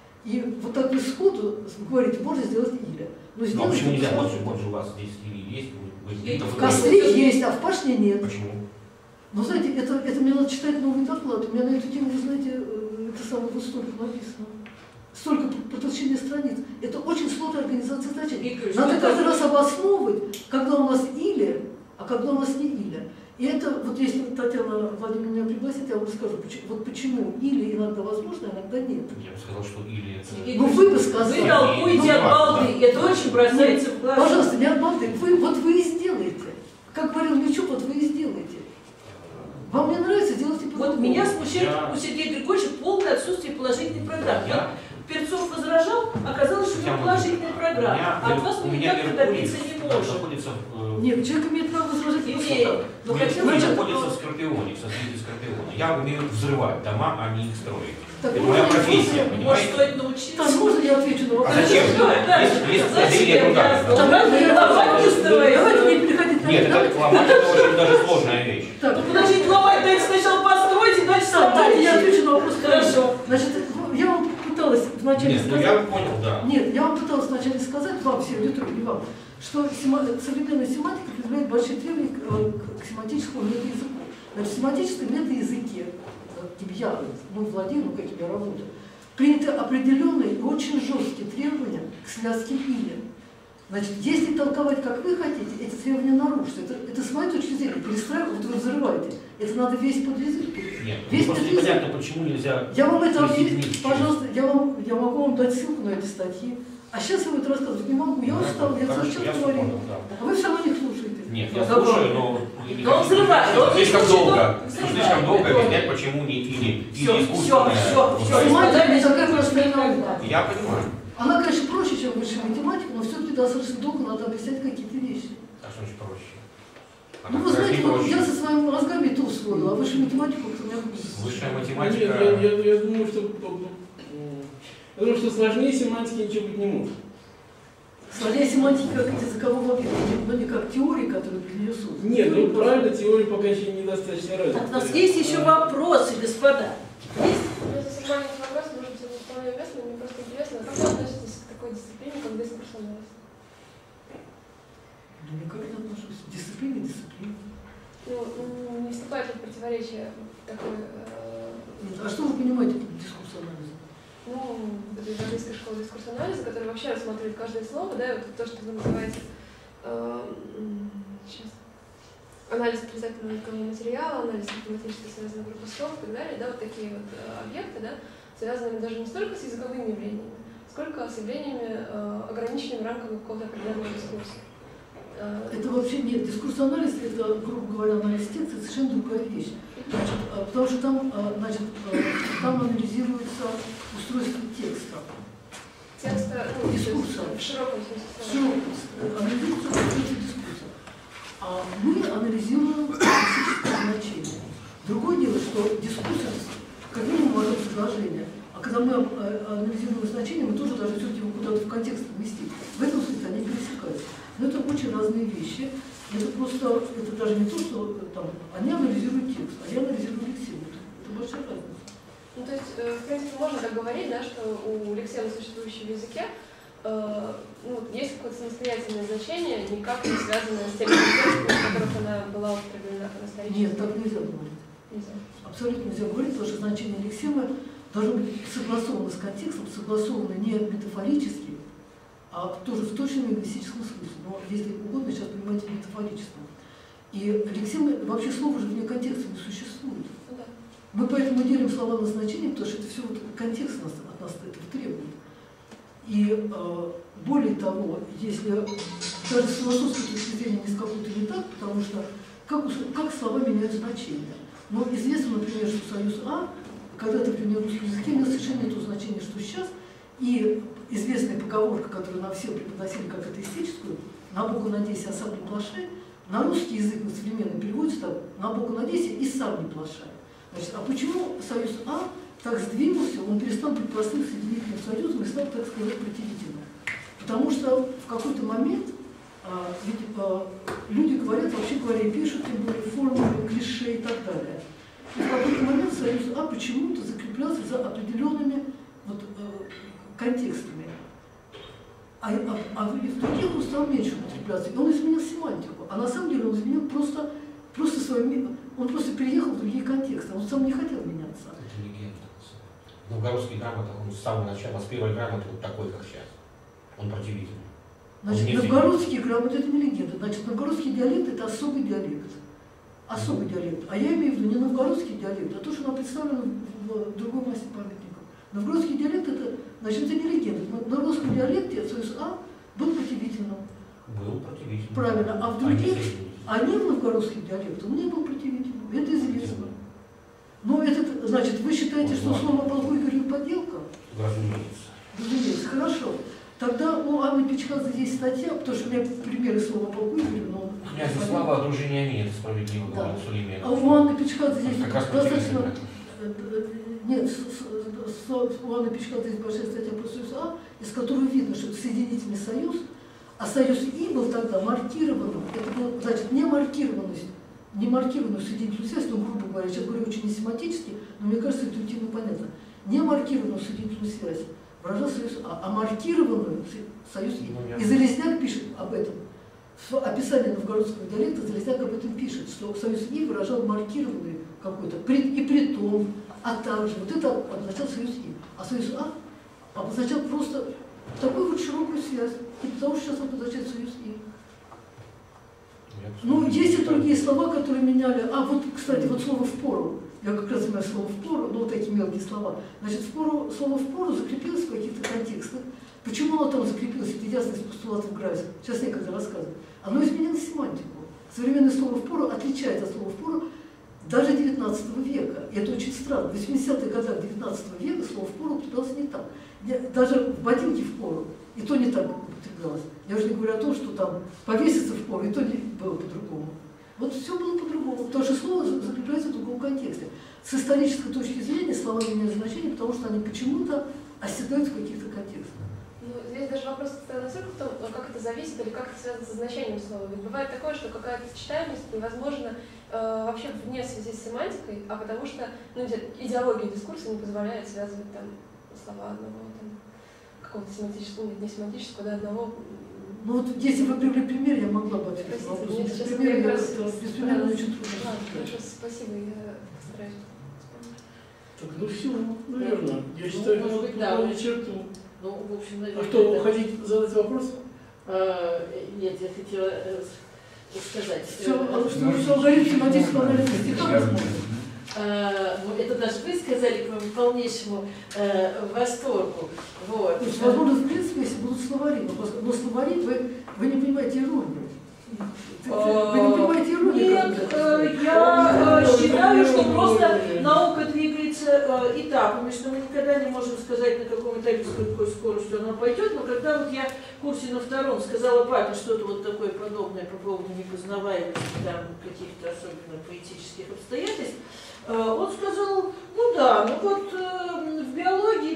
И вот так без сходу говорите, можно сделать «или». Но почему нельзя? Вот же у вас здесь «или» есть. В костре есть, а в пашне нет. Почему? Но знаете, это мне надо читать новый доклад. У меня на эту тему, вы знаете, это самое вот столько написано. Столько протолщения страниц. Это очень сложная организация значений. Надо каждый раз обосновывать, когда у нас «или», а когда у нас не «или». И это, вот если Татьяна Владимировна меня пригласит, я вам расскажу, вот почему «или» иногда возможно, а иногда нет. Я бы сказал, что «или» это... Ну вы бы сказали. Вы толкуете от балды, это очень бросается в глаза. Пожалуйста, не от балды. Вот вы и сделаете. Как говорил Мичук, вот вы и сделаете. Вам не нравится, делайте по-другому. Вот меня смущает у Сергея Григорьевича полное отсутствие положительной программы. Перцов возражал, оказалось, что у него положительная программа. А от вас мы никак добиться не можем. Нет, человек имеет право возражать. Но хотел находится в Скорпионе, в созвездии Скорпиона. Я умею взрывать дома, а не их строить. Так, это моя профессия, понимаете? Может, стоит научиться? Так, можно я отвечу на вопрос? А зачем? Есть Давайте не переходить на... Нет, это ломать это очень даже сложная вещь. Ну подождите, ломать, дайте сначала постройте, дальше давайте я отвечу на вопрос. Хорошо. Значит, я вам пыталась вначале сказать... Нет, ну я понял, да. Нет, я вам пыталась вначале сказать, вам, всем аудитории, не вам, что современная семантика предъявляет большие требования к семантическому метаязыку. Значит, в семантическом метаязыке, каким я владею, каким я работаю, приняты определенные и очень жесткие требования к связке «или». Значит, если толковать, как вы хотите, эти требования нарушатся. Это с моей точки зрения, перестраивать, вот вы взрываете. Это надо весь подъязык перейти. Нет, весь просто непонятно, почему нельзя... Я вам это объясню, пожалуйста, я могу вам дать ссылку на эти статьи. А сейчас я вот рассказывать не могу, я устал, я зачем говорю. А вы все равно не слушаете. Нет, я слушаю, но... Но он взрывает. Слишком долго объяснять, почему не «или». Все. Семантика такая простая наука. Я понимаю. Она, конечно, проще, чем высшая математика, но все-таки достаточно долго надо объяснять какие-то вещи. А что значит проще? Ну, вы знаете, вот я со своими мозгами это усвоила, а высшую математику у меня будет. Высшая математика... Нет, я думаю, что сложнее семантики ничего быть не может. Сложнее семантики как языкового объекта, но не как теории, которые для нее созданы. Нет, ну правильно, теория пока еще недостаточно развита. Так, у нас есть еще вопросы, господа. Есть? У меня совсем маленький вопрос, может быть, он не вполне уместный, мне просто интересно, как вы относитесь к такой дисциплине, как дискурсионализ? Ну, никак не отношусь. Дисциплина. Ну, не вступает ли в противоречие такой... Нет, а что вы понимаете под дискурсионализм? Ну, это из английской школы дискурсионализа, которая вообще рассматривает каждое слово, да, и вот то, что вы называете сейчас, анализ отрицательного языкового материала, анализ математически связанных групп слов и так далее, да, вот такие вот объекты, да, связанные даже не столько с языковыми явлениями, сколько с явлениями, ограниченными рамками какого-то определенного дискурса. Это вообще нет. Дискурсионализ, это, грубо говоря, анализ текста, совершенно другая вещь. Значит, потому что там, там анализируется устройство текста. Текста, ну, дискурса. В широком смысле. Анализируется устройство дискурса. А мы анализируем лексическое значение. Другое дело, что дискурс как минимум важно предложение. А когда мы анализируем значение, мы тоже должны все-таки его куда-то в контекст ввести. В этом смысле они пересекаются. Но это очень разные вещи. Это просто, это даже не то, что там, они анализируют текст, а я анализирую лексему. Это большая разница. Ну, то есть, в принципе, можно так говорить, да, что у лексемы, существующей в языке, ну, есть какое-то самостоятельное значение, никак не связанное с теми контекстами, в которых она была употреблена по-настоящему. Нет, так нельзя говорить. Нельзя. Абсолютно нельзя говорить, потому что значение лексемы должно быть согласовано с контекстом, согласовано не метафорически, а тоже в точном лингвистическом смысле. Но если угодно, сейчас понимаете метафорическом. И лексемы, вообще слово же вне контекста не существует. Да. Мы поэтому делим слова на значение, потому что это все вот контекст от нас этого требует. И более того, если даже с философской точки зрения не с какой-то не так, потому что как слова меняют значение. Но известно, например, что союз А, когда-то, например, в русском языке имел совершенно не то значение, что сейчас, и известная поговорка, которую нам все преподносили как атеистическую, «на Бога надейся, а сам не плашай», на русский язык на современный переводится так: «на Бога надейся и сам не плашай». Значит, а почему союз А так сдвинулся, он перестал быть простым соединительным союзом и стал, так сказать, противительным? Потому что в какой-то момент ведь люди говорят, вообще говоря, и пишут, тем более формулы, клише и так далее. И в какой-то момент союз А почему-то закреплялся за определенными вот, контекстами. А в других он стал меньше употребляться, и он изменил семантику. А на самом деле он изменил просто своим... Он просто переехал в другие контексты, он сам не хотел меняться. Это легенда. В новгородских грамотах он с самого начала, с первой грамоты вот такой, как сейчас. Он противительный. Значит, новгородские грамоты это не легенда. Значит, новгородский диалект это особый диалект. Особый диалект. А я имею в виду не новгородский диалект, а то, что нам представлено в другой массе памятников. Новгородский диалект это, значит, это не легенда. В новгородском диалекте союз А был противительным. Был противительным. Правильно. А в других, они в новгородских диалектах, он не был противительным. Это известно. Но это, значит, вы считаете, что слово «полку» Игорю подделка? Разумеется. Разумеется. Хорошо. Тогда у Анны Пичкадзе есть статья, потому что у меня примеры слова «полку» Игорю, но... Князь слава о дружине не имеет, справедливо говорил Сулеймен. А у Анны Пичкадзе есть достаточно... Нет, у Анны Пичкадзе есть большая статья про союз А, из которой видно, что это соединительный союз, а союз И был тогда маркированным. Это было, значит, не маркированную соединительную связь, ну, грубо говоря, сейчас говорю очень несемантически, но мне кажется, интуитивно понятно. Не маркированную соединительную связь выражал союз А маркированную союз И. И Залезняк пишет об этом. В описании новгородского диалекта Залезняк об этом пишет, что союз И выражал маркированный какой-то, и при том, а также. Вот это обозначал союз И. А союз А обозначал просто такую вот широкую связь. И потому что сейчас он обозначает союз И. Ну, есть и другие слова, которые меняли. А, вот, кстати, вот слово «впору». Я как раз знаю слово «впору», ну, вот такие мелкие слова. Значит, слово «впору» закрепилось в каких-то контекстах. Почему оно там закрепилось, это ясно из постулатов Грайса. Сейчас некогда рассказывать. Оно изменило семантику. Современное слово «впору» отличается от слова «впору» даже 19 века. И это очень странно. В 80-х годах 19 века слово «впору» употреблялось не так. Даже в ботинке «впору» и то не так употреблялось. Я уже не говорю о том, что там повеситься «впору», и то не было по-другому. Вот все было по-другому, потому что слово закрепляется в другом контексте. С исторической точки зрения слова меняют значение, потому что они почему-то оседают в каких-то контекстах. Ну, здесь даже вопрос настолько в том, как это зависит или как это связано со значением слова. Ведь бывает такое, что какая-то сочетаемость невозможна вообще вне связи с семантикой, а потому что идеология дискурса не позволяет связывать там слова одного там, какого-то семантического, нет, не семантического, да, одного. Ну вот если вы привели пример, я могла бы ответить на вопрос. Без примера очень трудно. Хорошо, спасибо, я постараюсь вспомнить. Так, ну все, наверное. Я считаю, может быть, да. черту. Ну, в общем, наверное, А что, хотите задать вопрос? Нет, я хотела сказать. Что алгоритм семантического анализа стиха возможно. Это даже вы сказали к моему полнейшему восторгу. Вот. То есть, возможно, в принципе, если будут словари, но словари, вы не понимаете иронию. Вы не понимаете иронию? Нет, я считаю, что просто наука двигается этапами, что мы никогда не можем сказать, на каком этапе, с какой скоростью она пойдет, но когда вот я в курсе на втором сказала папе что-то вот такое подобное по поводу непознаваемости там каких-то особенно поэтических обстоятельств, он сказал, ну да, ну вот в биологии,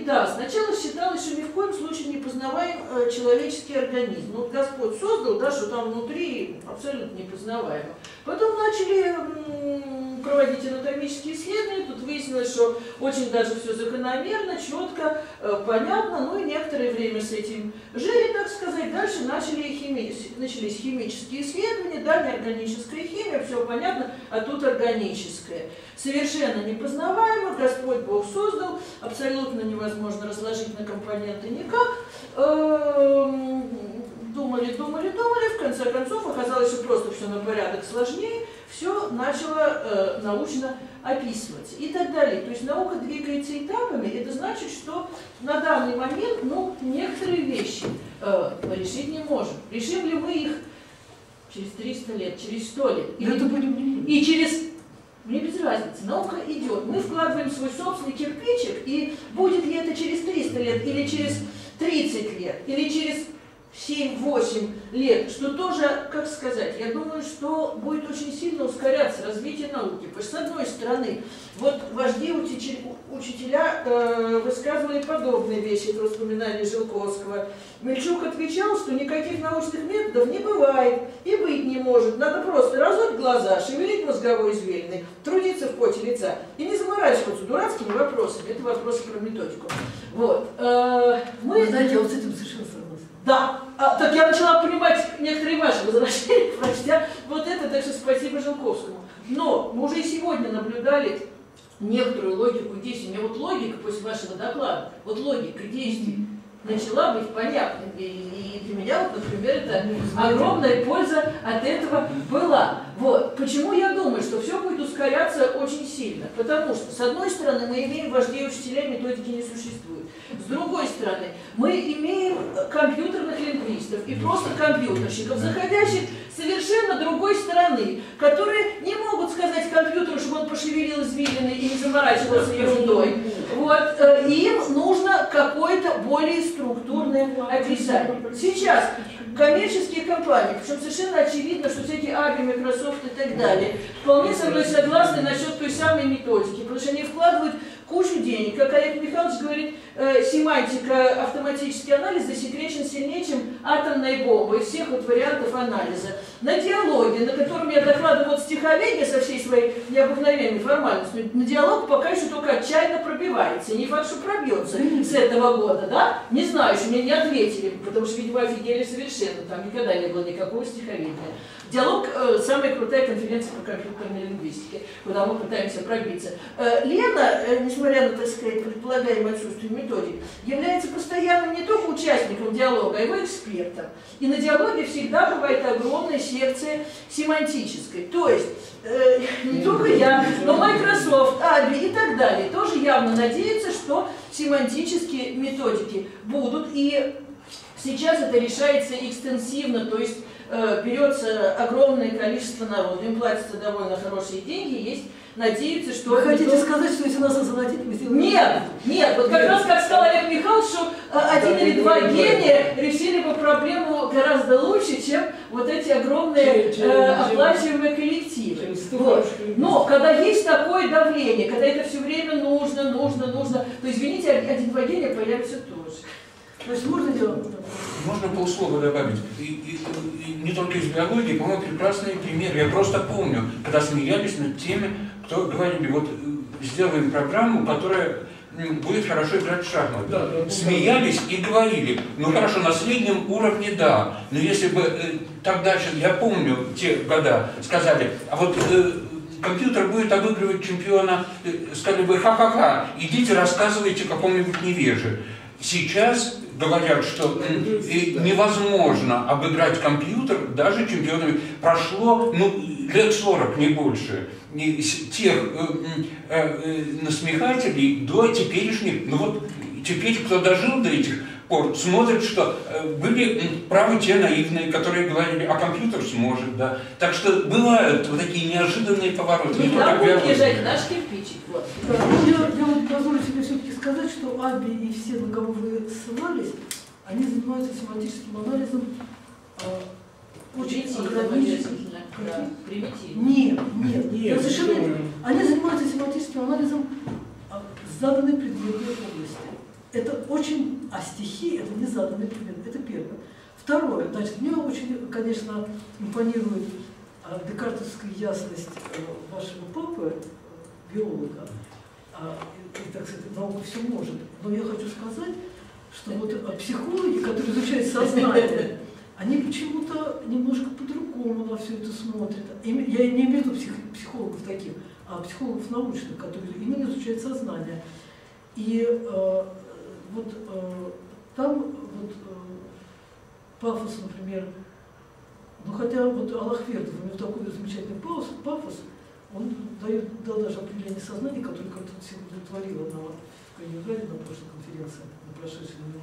да, сначала считалось, что ни в коем случае не познаваем человеческий организм. Ну, вот Господь создал, да, что там внутри абсолютно непознаваемо. Потом начали проводить анатомические исследования, тут выяснилось, что очень даже все закономерно, четко, понятно, ну и некоторое время с этим жили, так сказать. Дальше начались химические исследования, да, неорганическая химия, все понятно, а тут органическая. Совершенно непознаваемо, Господь Бог создал, абсолютно невозможно разложить на компоненты никак. Думали, в конце концов оказалось, что просто все на порядок сложнее, все начало научно описываться и так далее. То есть наука двигается этапами, это значит, что на данный момент, ну, некоторые вещи решить не можем. Решим ли мы их через 300 лет, через 100 лет? И через... Мне без разницы, наука идет. Мы вкладываем свой собственный кирпичик, и будет ли это через 300 лет, или через 30 лет, или через 7-8 лет, что тоже, как сказать, я думаю, что будет очень сильно ускоряться развитие науки. Потому что, с одной стороны, вот вожди, учителя высказывали подобные вещи, это воспоминания Жилковского. Мельчук отвечал, что никаких научных методов не бывает и быть не может. Надо просто разуть глаза, шевелить мозговой извилиной, трудиться в поте лица и не заморачиваться дурацкими вопросами. Это вопросы про методику. Вот. Вы знаете, я вот с этим совершенно согласна. Да, так я начала понимать некоторые ваши возражения, прочтя вот это, так что спасибо Жилковскому. Но мы уже и сегодня наблюдали некоторую логику действий. Мне вот логика после вашего доклада, вот логика действий начала быть понятной. И для меня, вот, например, это огромная польза от этого была. Вот. Почему я думаю, что все будет ускоряться очень сильно? Потому что, с одной стороны, мы имеем вождей учителя, методики не существует. С другой стороны, мы имеем компьютерных лингвистов и просто компьютерщиков, заходящих с совершенно другой стороны, которые не могут сказать компьютеру, чтобы он пошевелил извилины и не заморачивался ерундой. Вот. Им нужно какое-то более структурное описание. Сейчас коммерческие компании, причем совершенно очевидно, что всякие Аби, Microsoft и так далее, вполне со мной согласны насчет той самой методики, потому что они вкладывают кучу денег. Как Олег Михайлович говорит, семантика, автоматический анализ засекречен сильнее, чем атомная бомба из всех вот вариантов анализа. На диалоге, на котором я докладываю вот стиховедение со всей своей необыкновенной формальностью, на диалог пока еще только отчаянно пробивается. Не факт, что пробьется с этого года, да? Не знаю, что мне не ответили, потому что, видимо, офигели совершенно. Там никогда не было никакого стиховедения. Диалог – самая крутая конференция по компьютерной лингвистике, куда мы пытаемся пробиться. Лена, несмотря на, так сказать, предполагаемое отсутствие методик, является постоянным не только участником диалога, а его экспертом. И на диалоге всегда бывает огромная секция семантической. То есть, не только я, но Microsoft, Аби и так далее тоже явно надеются, что семантические методики будут. И сейчас это решается экстенсивно, то есть берется огромное количество народу, им платятся довольно хорошие деньги, есть, надеются, что... Вы хотите сказать, что если нас озолотить, мы сделаем... Нет, вот как раз как сказал Олег Михайлович, что один или два гения решили бы проблему гораздо лучше, чем вот эти огромные оплачиваемые коллективы. Вот. Но когда есть такое давление, когда это все время нужно, то, извините, один-два гения появится тоже. Значит, можно делать? Можно полслова добавить. И не только из биологии, по-моему, прекрасный пример. Я просто помню, когда смеялись над теми, кто говорили, вот сделаем программу, которая будет хорошо играть в шахматы. Да, смеялись и говорили, ну хорошо, на среднем уровне да, но если бы тогда, я помню те года, сказали, а вот компьютер будет обыгрывать чемпиона, сказали бы, ха-ха-ха, идите рассказывайте какому-нибудь невеже. Сейчас говорят, что невозможно обыграть компьютер даже чемпионами. Прошло лет 40, не больше. Тех насмехателей до теперешних, теперь кто дожил до этих пор, смотрит, что были правы те наивные, которые говорили, а компьютер сможет, да. Так что бывают вот такие неожиданные повороты. Не будет лежать наш кирпичик. Вот. Я вот позволю себе все-таки сказать, что Аби и все, на кого вы ссылались, они занимаются семантическим анализом очень ограниченным. Нет, совершенно. Они занимаются семантическим анализом заданной предметной области. это очень, а стихи это не заданный предмет, это первое. Второе, значит, мне очень, конечно, импонирует декартовская ясность вашего папы, биолога, и, так сказать, наука все может. Но я хочу сказать, что вот психологи, которые изучают сознание, они почему-то немножко по-другому на все это смотрят. Я не имею в виду психологов таких, а психологов научных, которые именно изучают сознание. И там вот пафос, например, ну хотя вот Аллах Вердов, у него такой замечательный пафос, он дал даже определение сознания, которое как-то всех удовлетворило на Калининграде на прошлой конференции, на прошедшей на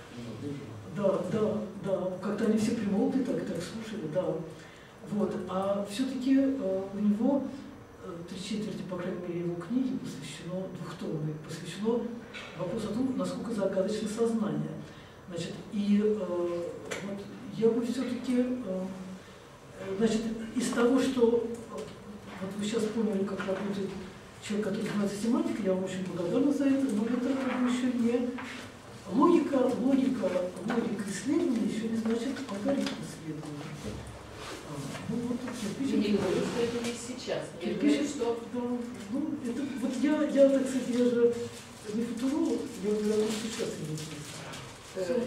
Да, как-то они все примолкли, так слушали, да. Вот. А все-таки у него 3/4, по крайней мере, его книги посвящено, двухтомной, посвящено вопросу о том, насколько загадочно сознание. Значит, и вот я бы все-таки, значит, из того, что вот вы сейчас поняли, как работает человек, который занимается семантикой, я вам очень благодарна за это, но это еще не логика исследования еще не значит алгоритм исследования. Ну, вот, я не говорю, что это есть сейчас. Я говорю, что... Ну, это, вот я, так сказать, я же не футуролог, я говорю, что сейчас имеет.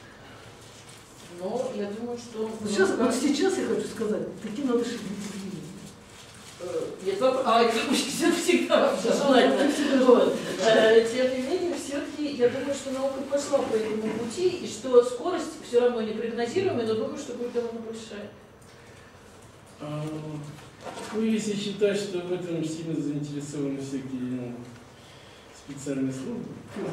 Но я думаю, что... Вот сейчас я хочу сказать, такие надо шевелить в мире. Нет вопроса. А все всегда желательно. Вот. Тем не менее, все-таки я думаю, что наука пошла по этому пути, и что скорость все равно непрогнозируемая, но думаю, что будет довольно большая. Ну, если считать, что в этом сильно заинтересованы всякие специальные службы.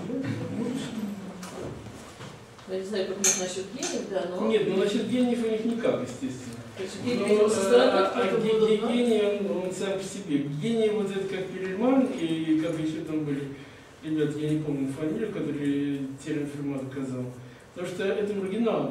Я не знаю, как насчет гениев, да, но... Нет, ну насчет гениев у них никак, естественно. То есть гений со стороны, гений, он сам по себе. Гений вот это как Перельман, и как еще там были ребята, я не помню фамилию, которые термин Ферма доказал. Потому что это маргиналы.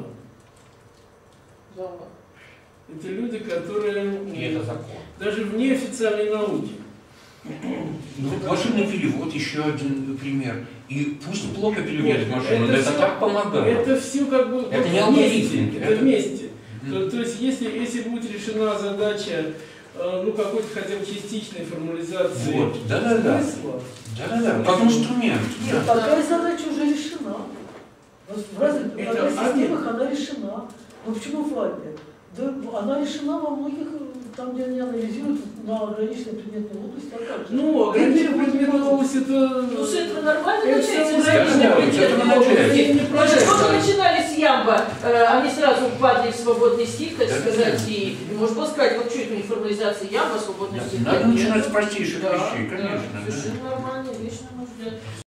Это люди, которые... И это закон. Даже в неофициальной науке. Ну, вот машинный перевод, еще один пример. И пусть плохо переводит машину, но это так помогает. Это все как бы... Это не алгоритм. Это вместе. То есть, если будет решена задача, ну, какой-то хотя бы частичной формализации вот, смысла... Да-да-да, как инструмент. Нет, такая задача уже решена. В разных системах она решена. Но почему в Альпе? Да, она решена во многих, там, где они анализируют на ограниченной предметной области. А как же? Ну, ограниченная предметная область это... Ну, это нормально это начать с ограниченной предметной области. Что мы начинали с Ямба, они сразу упали в свободный стих, так сказать, и можно было сказать, вот что это не формализация Ямба, свободный стих. Надо начинать с простейших вещей, конечно. Совершенно нормальная вещь, на мой взгляд.